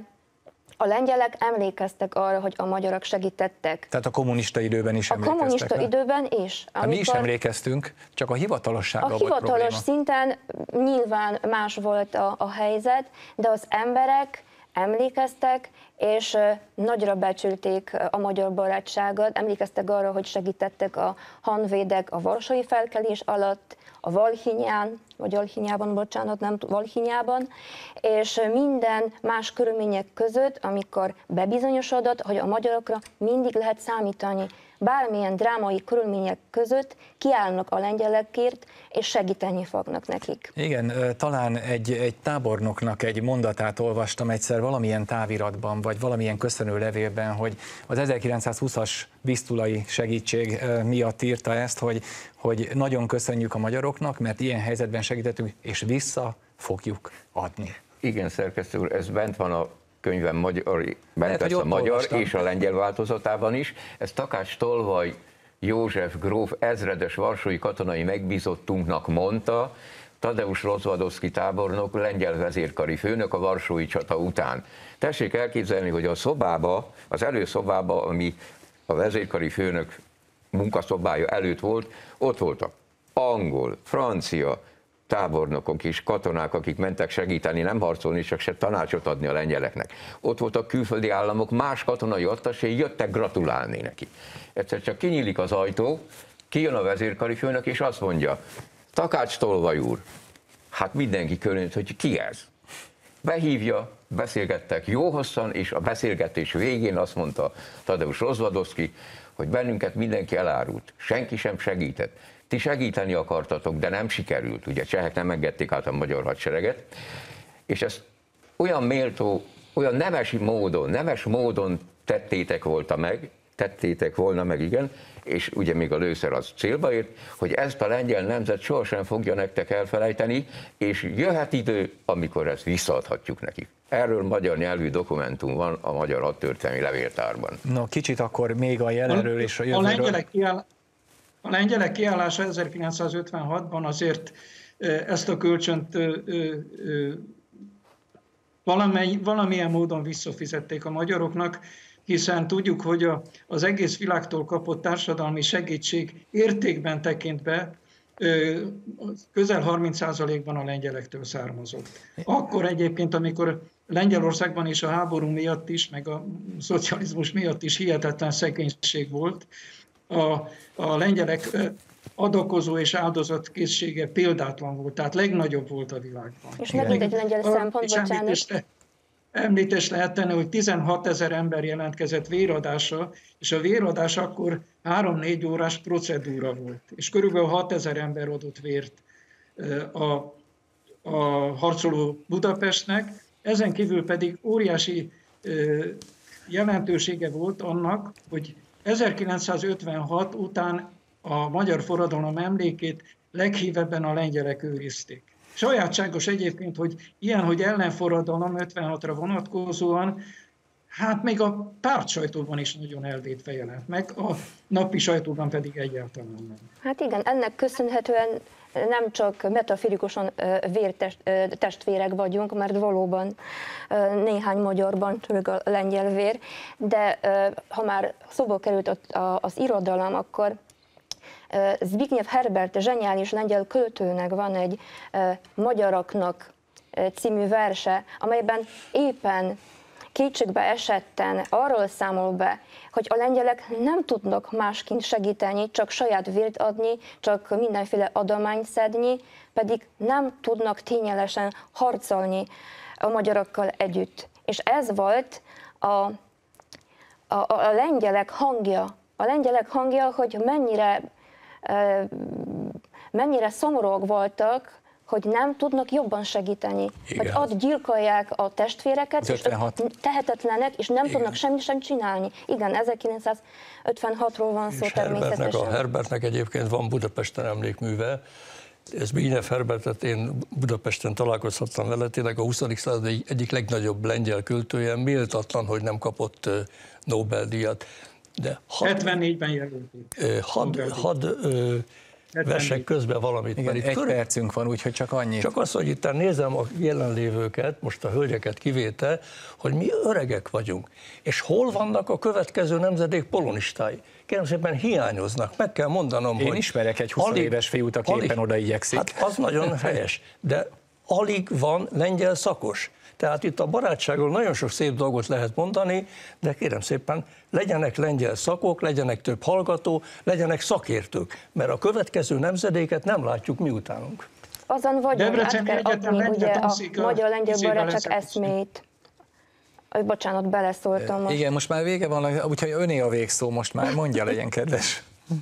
a lengyelek emlékeztek arra, hogy a magyarok segítettek. Tehát a kommunista időben is a emlékeztek. A kommunista rá? időben is. Hát mi is emlékeztünk, csak a hivatalossággal A volt hivatalos probléma. szinten nyilván más volt a, a helyzet, de az emberek emlékeztek, és nagyra becsülték a magyar barátságot, emlékeztek arra, hogy segítettek a honvédek a varsói felkelés alatt, a Walhynián, vagy Walhyniában, bocsánat, nem Walhyniában, és minden más körülmények között, amikor bebizonyosodott, hogy a magyarokra mindig lehet számítani, bármilyen drámai körülmények között kiállnak a lengyelekért, és segíteni fognak nekik. Igen, talán egy, egy tábornoknak egy mondatát olvastam egyszer valamilyen táviratban, vagy valamilyen köszönő levélben, hogy az ezerkilencszázhúszas Visztulai segítség miatt írta ezt, hogy, hogy nagyon köszönjük a magyaroknak, mert ilyen helyzetben segítettünk, és vissza fogjuk adni. Igen, szerkesztő úr, ez bent van a könyvem magyar, bent Lehet, lesz a magyar olvastam. és a lengyel változatában is. Ez Takács Tolvaj József gróf ezredes varsói katonai megbízottunknak mondta, Tadeusz Rozvadovszky tábornok, lengyel vezérkari főnök a varsói csata után. Tessék elképzelni, hogy a szobába, az előszobába, ami a vezérkari főnök munkaszobája előtt volt, ott voltak angol, francia tábornokok és katonák, akik mentek segíteni, nem harcolni, csak se tanácsot adni a lengyeleknek. Ott voltak külföldi államok, más katonai attasé, jöttek gratulálni neki. Egyszer csak kinyílik az ajtó, kijön a vezérkari főnök, és azt mondja, Takács Tolvaj úr, hát mindenki körülött, hogy ki ez? Behívja, beszélgettek jó hosszan, és a beszélgetés végén azt mondta Tadeusz Rozvadovszky, hogy bennünket mindenki elárult, senki sem segített. Ti segíteni akartatok, de nem sikerült. Ugye csehek nem engedték át a magyar hadsereget, és ezt olyan méltó, olyan nemes módon, nemes módon tettétek volna meg, tettétek volna meg, igen, és ugye még a lőszer az célba ért, hogy ezt a lengyel nemzet sohasem fogja nektek elfelejteni, és jöhet idő, amikor ezt visszaadhatjuk nekik. Erről magyar nyelvű dokumentum van a Magyar Hadtörténelmi Levéltárban. No, kicsit akkor még a jelenről és a A jövőről. lengyelek, kiáll, a lengyelek kiállása ezerkilencszázötvenhatban azért ezt a kölcsönt valamely, valamilyen módon visszafizették a magyaroknak, hiszen tudjuk, hogy a, az egész világtól kapott társadalmi segítség értékben tekintve közel harminc százalékban a lengyelektől származott. Akkor egyébként, amikor Lengyelországban is a háború miatt is, meg a szocializmus miatt is hihetetlen szegénység volt, a, a lengyelek adakozó és áldozatkészsége példátlan volt, tehát legnagyobb volt a világban. És megint egy lengyel szempont, bocsánat. Említést lehet tenni, hogy tizenhatezer ember jelentkezett véradásra, és a véradás akkor három-négy órás procedúra volt, és körülbelül hatezer ember adott vért a, a harcoló Budapestnek, ezen kívül pedig óriási jelentősége volt annak, hogy ezerkilencszázötvenhat után a magyar forradalom emlékét leghívebben a lengyelek őrizték. Sajátságos egyébként, hogy ilyen, hogy ellenforradalom ötvenhatra vonatkozóan, hát még a pártsajtóban is nagyon elvétve jelent meg, a napi sajtóban pedig egyáltalán nem. Hát igen, ennek köszönhetően nem csak metafizikusan vértestvérek vagyunk, mert valóban néhány magyarban csörög a lengyel vér, de ha már szóba került az irodalom, akkor Zbigniew Herbert, zseniális lengyel költőnek van egy Magyaroknak című verse, amelyben éppen kétségbe esetten arról számol be, hogy a lengyelek nem tudnak másként segíteni, csak saját vért adni, csak mindenféle adományt szedni, pedig nem tudnak ténylegesen harcolni a magyarokkal együtt. És ez volt a, a, a lengyelek hangja, a lengyelek hangja, hogy mennyire mennyire szomorúak voltak, hogy nem tudnak jobban segíteni. Igen. Hogy ott gyilkolják a testvéreket, és ők tehetetlenek, és nem Igen. tudnak semmit sem csinálni. Igen, ezerkilencszázötvenhatról van szó és természetesen. Herbertnek, a Herbertnek egyébként van Budapesten emlékműve. Ez Zbigniew Herbertet én Budapesten találkozhattam vele, tényleg a huszadik század egyik legnagyobb lengyel költője, méltatlan, hogy nem kapott Nobel-díjat. De had, hetvennégyben jelölték. Hadd had, vessek közben valamit. Igen, egy körül... percünk van, úgyhogy csak annyit. Csak az, hogy itt nézem a jelenlévőket, most a hölgyeket kivétel, hogy mi öregek vagyunk. És hol vannak a következő nemzedék polonistái? Kérem szépen hiányoznak, meg kell mondanom, Én hogy... ismerek egy húsz éves fiút, aki éppen oda igyekszik. Hát az nagyon helyes, de alig van lengyel szakos. Tehát itt a barátságról nagyon sok szép dolgot lehet mondani, de kérem szépen, legyenek lengyel szakok, legyenek több hallgató, legyenek szakértők, mert a következő nemzedéket nem látjuk mi utánunk. Azon vagyunk, át kell adni ugye a magyar-lengyel barátság eszmét. Bocsánat, beleszóltam most. Igen, most már vége van, úgyhogy öné a végszó most már, mondja, legyen kedves.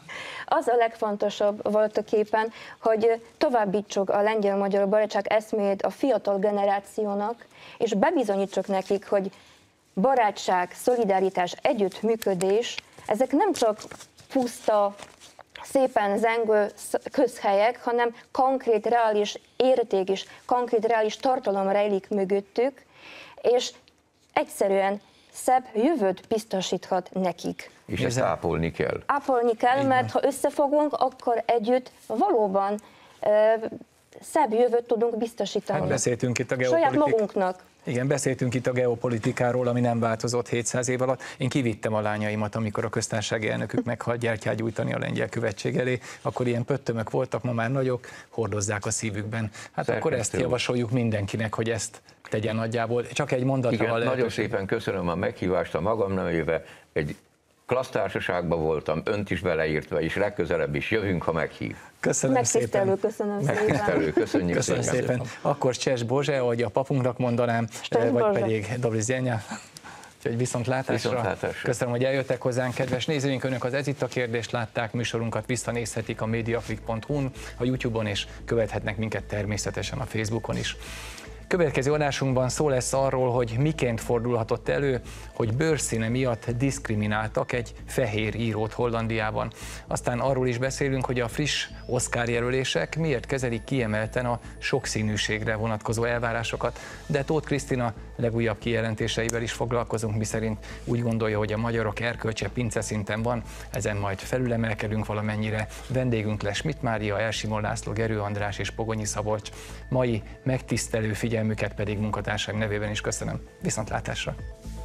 Az a legfontosabb voltaképpen, hogy továbbítsuk a lengyel-magyar barátság eszmét a fiatal generációnak, és bebizonyítsuk nekik, hogy barátság, szolidaritás, együttműködés, ezek nem csak puszta, szépen zengő közhelyek, hanem konkrét, reális érték és konkrét, reális tartalom rejlik mögöttük, és egyszerűen szebb jövőt biztosíthat nekik. És ezt ápolni kell. Ápolni kell, mert ha összefogunk, akkor együtt valóban e, szebb jövőt tudunk biztosítani. Hát beszéltünk itt a saját magunknak. Igen, beszéltünk itt a geopolitikáról, ami nem változott hétszáz év alatt. Én kivittem a lányaimat, amikor a köztársasági elnökük meghalt, gyertyát gyújtani a lengyel követség elé, akkor ilyen pöttömök voltak, ma már nagyok, hordozzák a szívükben. Hát Szerkesztő. Akkor ezt javasoljuk mindenkinek, hogy ezt tegyen nagyjából. Csak egy mondattal lehet. Nagyon szépen köszönöm a meghívást a magam nevébe. Egy klassztársaságban voltam, önt is beleírtva, és legközelebb is jövünk, ha meghív. Köszönöm Megtisztelő, szépen. Köszönöm Megtisztelő, szépen. köszönjük Köszönöm szépen. szépen. Akkor Csesz Bozse, ahogy a papunknak mondanám, Szczęść vagy Boże. pedig Dobry Zjenia. Úgyhogy viszontlátásra. viszontlátásra. Köszönöm, hogy eljöttek hozzánk, kedves nézőink. Önök az Ez itt a kérdést látták, műsorunkat visszanézhetik a mediaflik pont hu-n, a YouTube-on, és követhetnek minket természetesen a Facebookon is. Következő adásunkban szó lesz arról, hogy miként fordulhatott elő, hogy bőrszíne miatt diszkrimináltak egy fehér írót Hollandiában. Aztán arról is beszélünk, hogy a friss Oscar jelölések miért kezelik kiemelten a sokszínűségre vonatkozó elvárásokat, de Tóth Krisztina legújabb kijelentéseivel is foglalkozunk, miszerint úgy gondolja, hogy a magyarok erkölcse pince szinten van, ezen majd felülemelkedünk valamennyire. Vendégünk lesz Schmidt Mária, Elsimon László, Gerő András és Pogonyi Szabolcs. Mai megtisztelő figyelmüket pedig munkatársaim nevében is köszönöm. Viszontlátásra!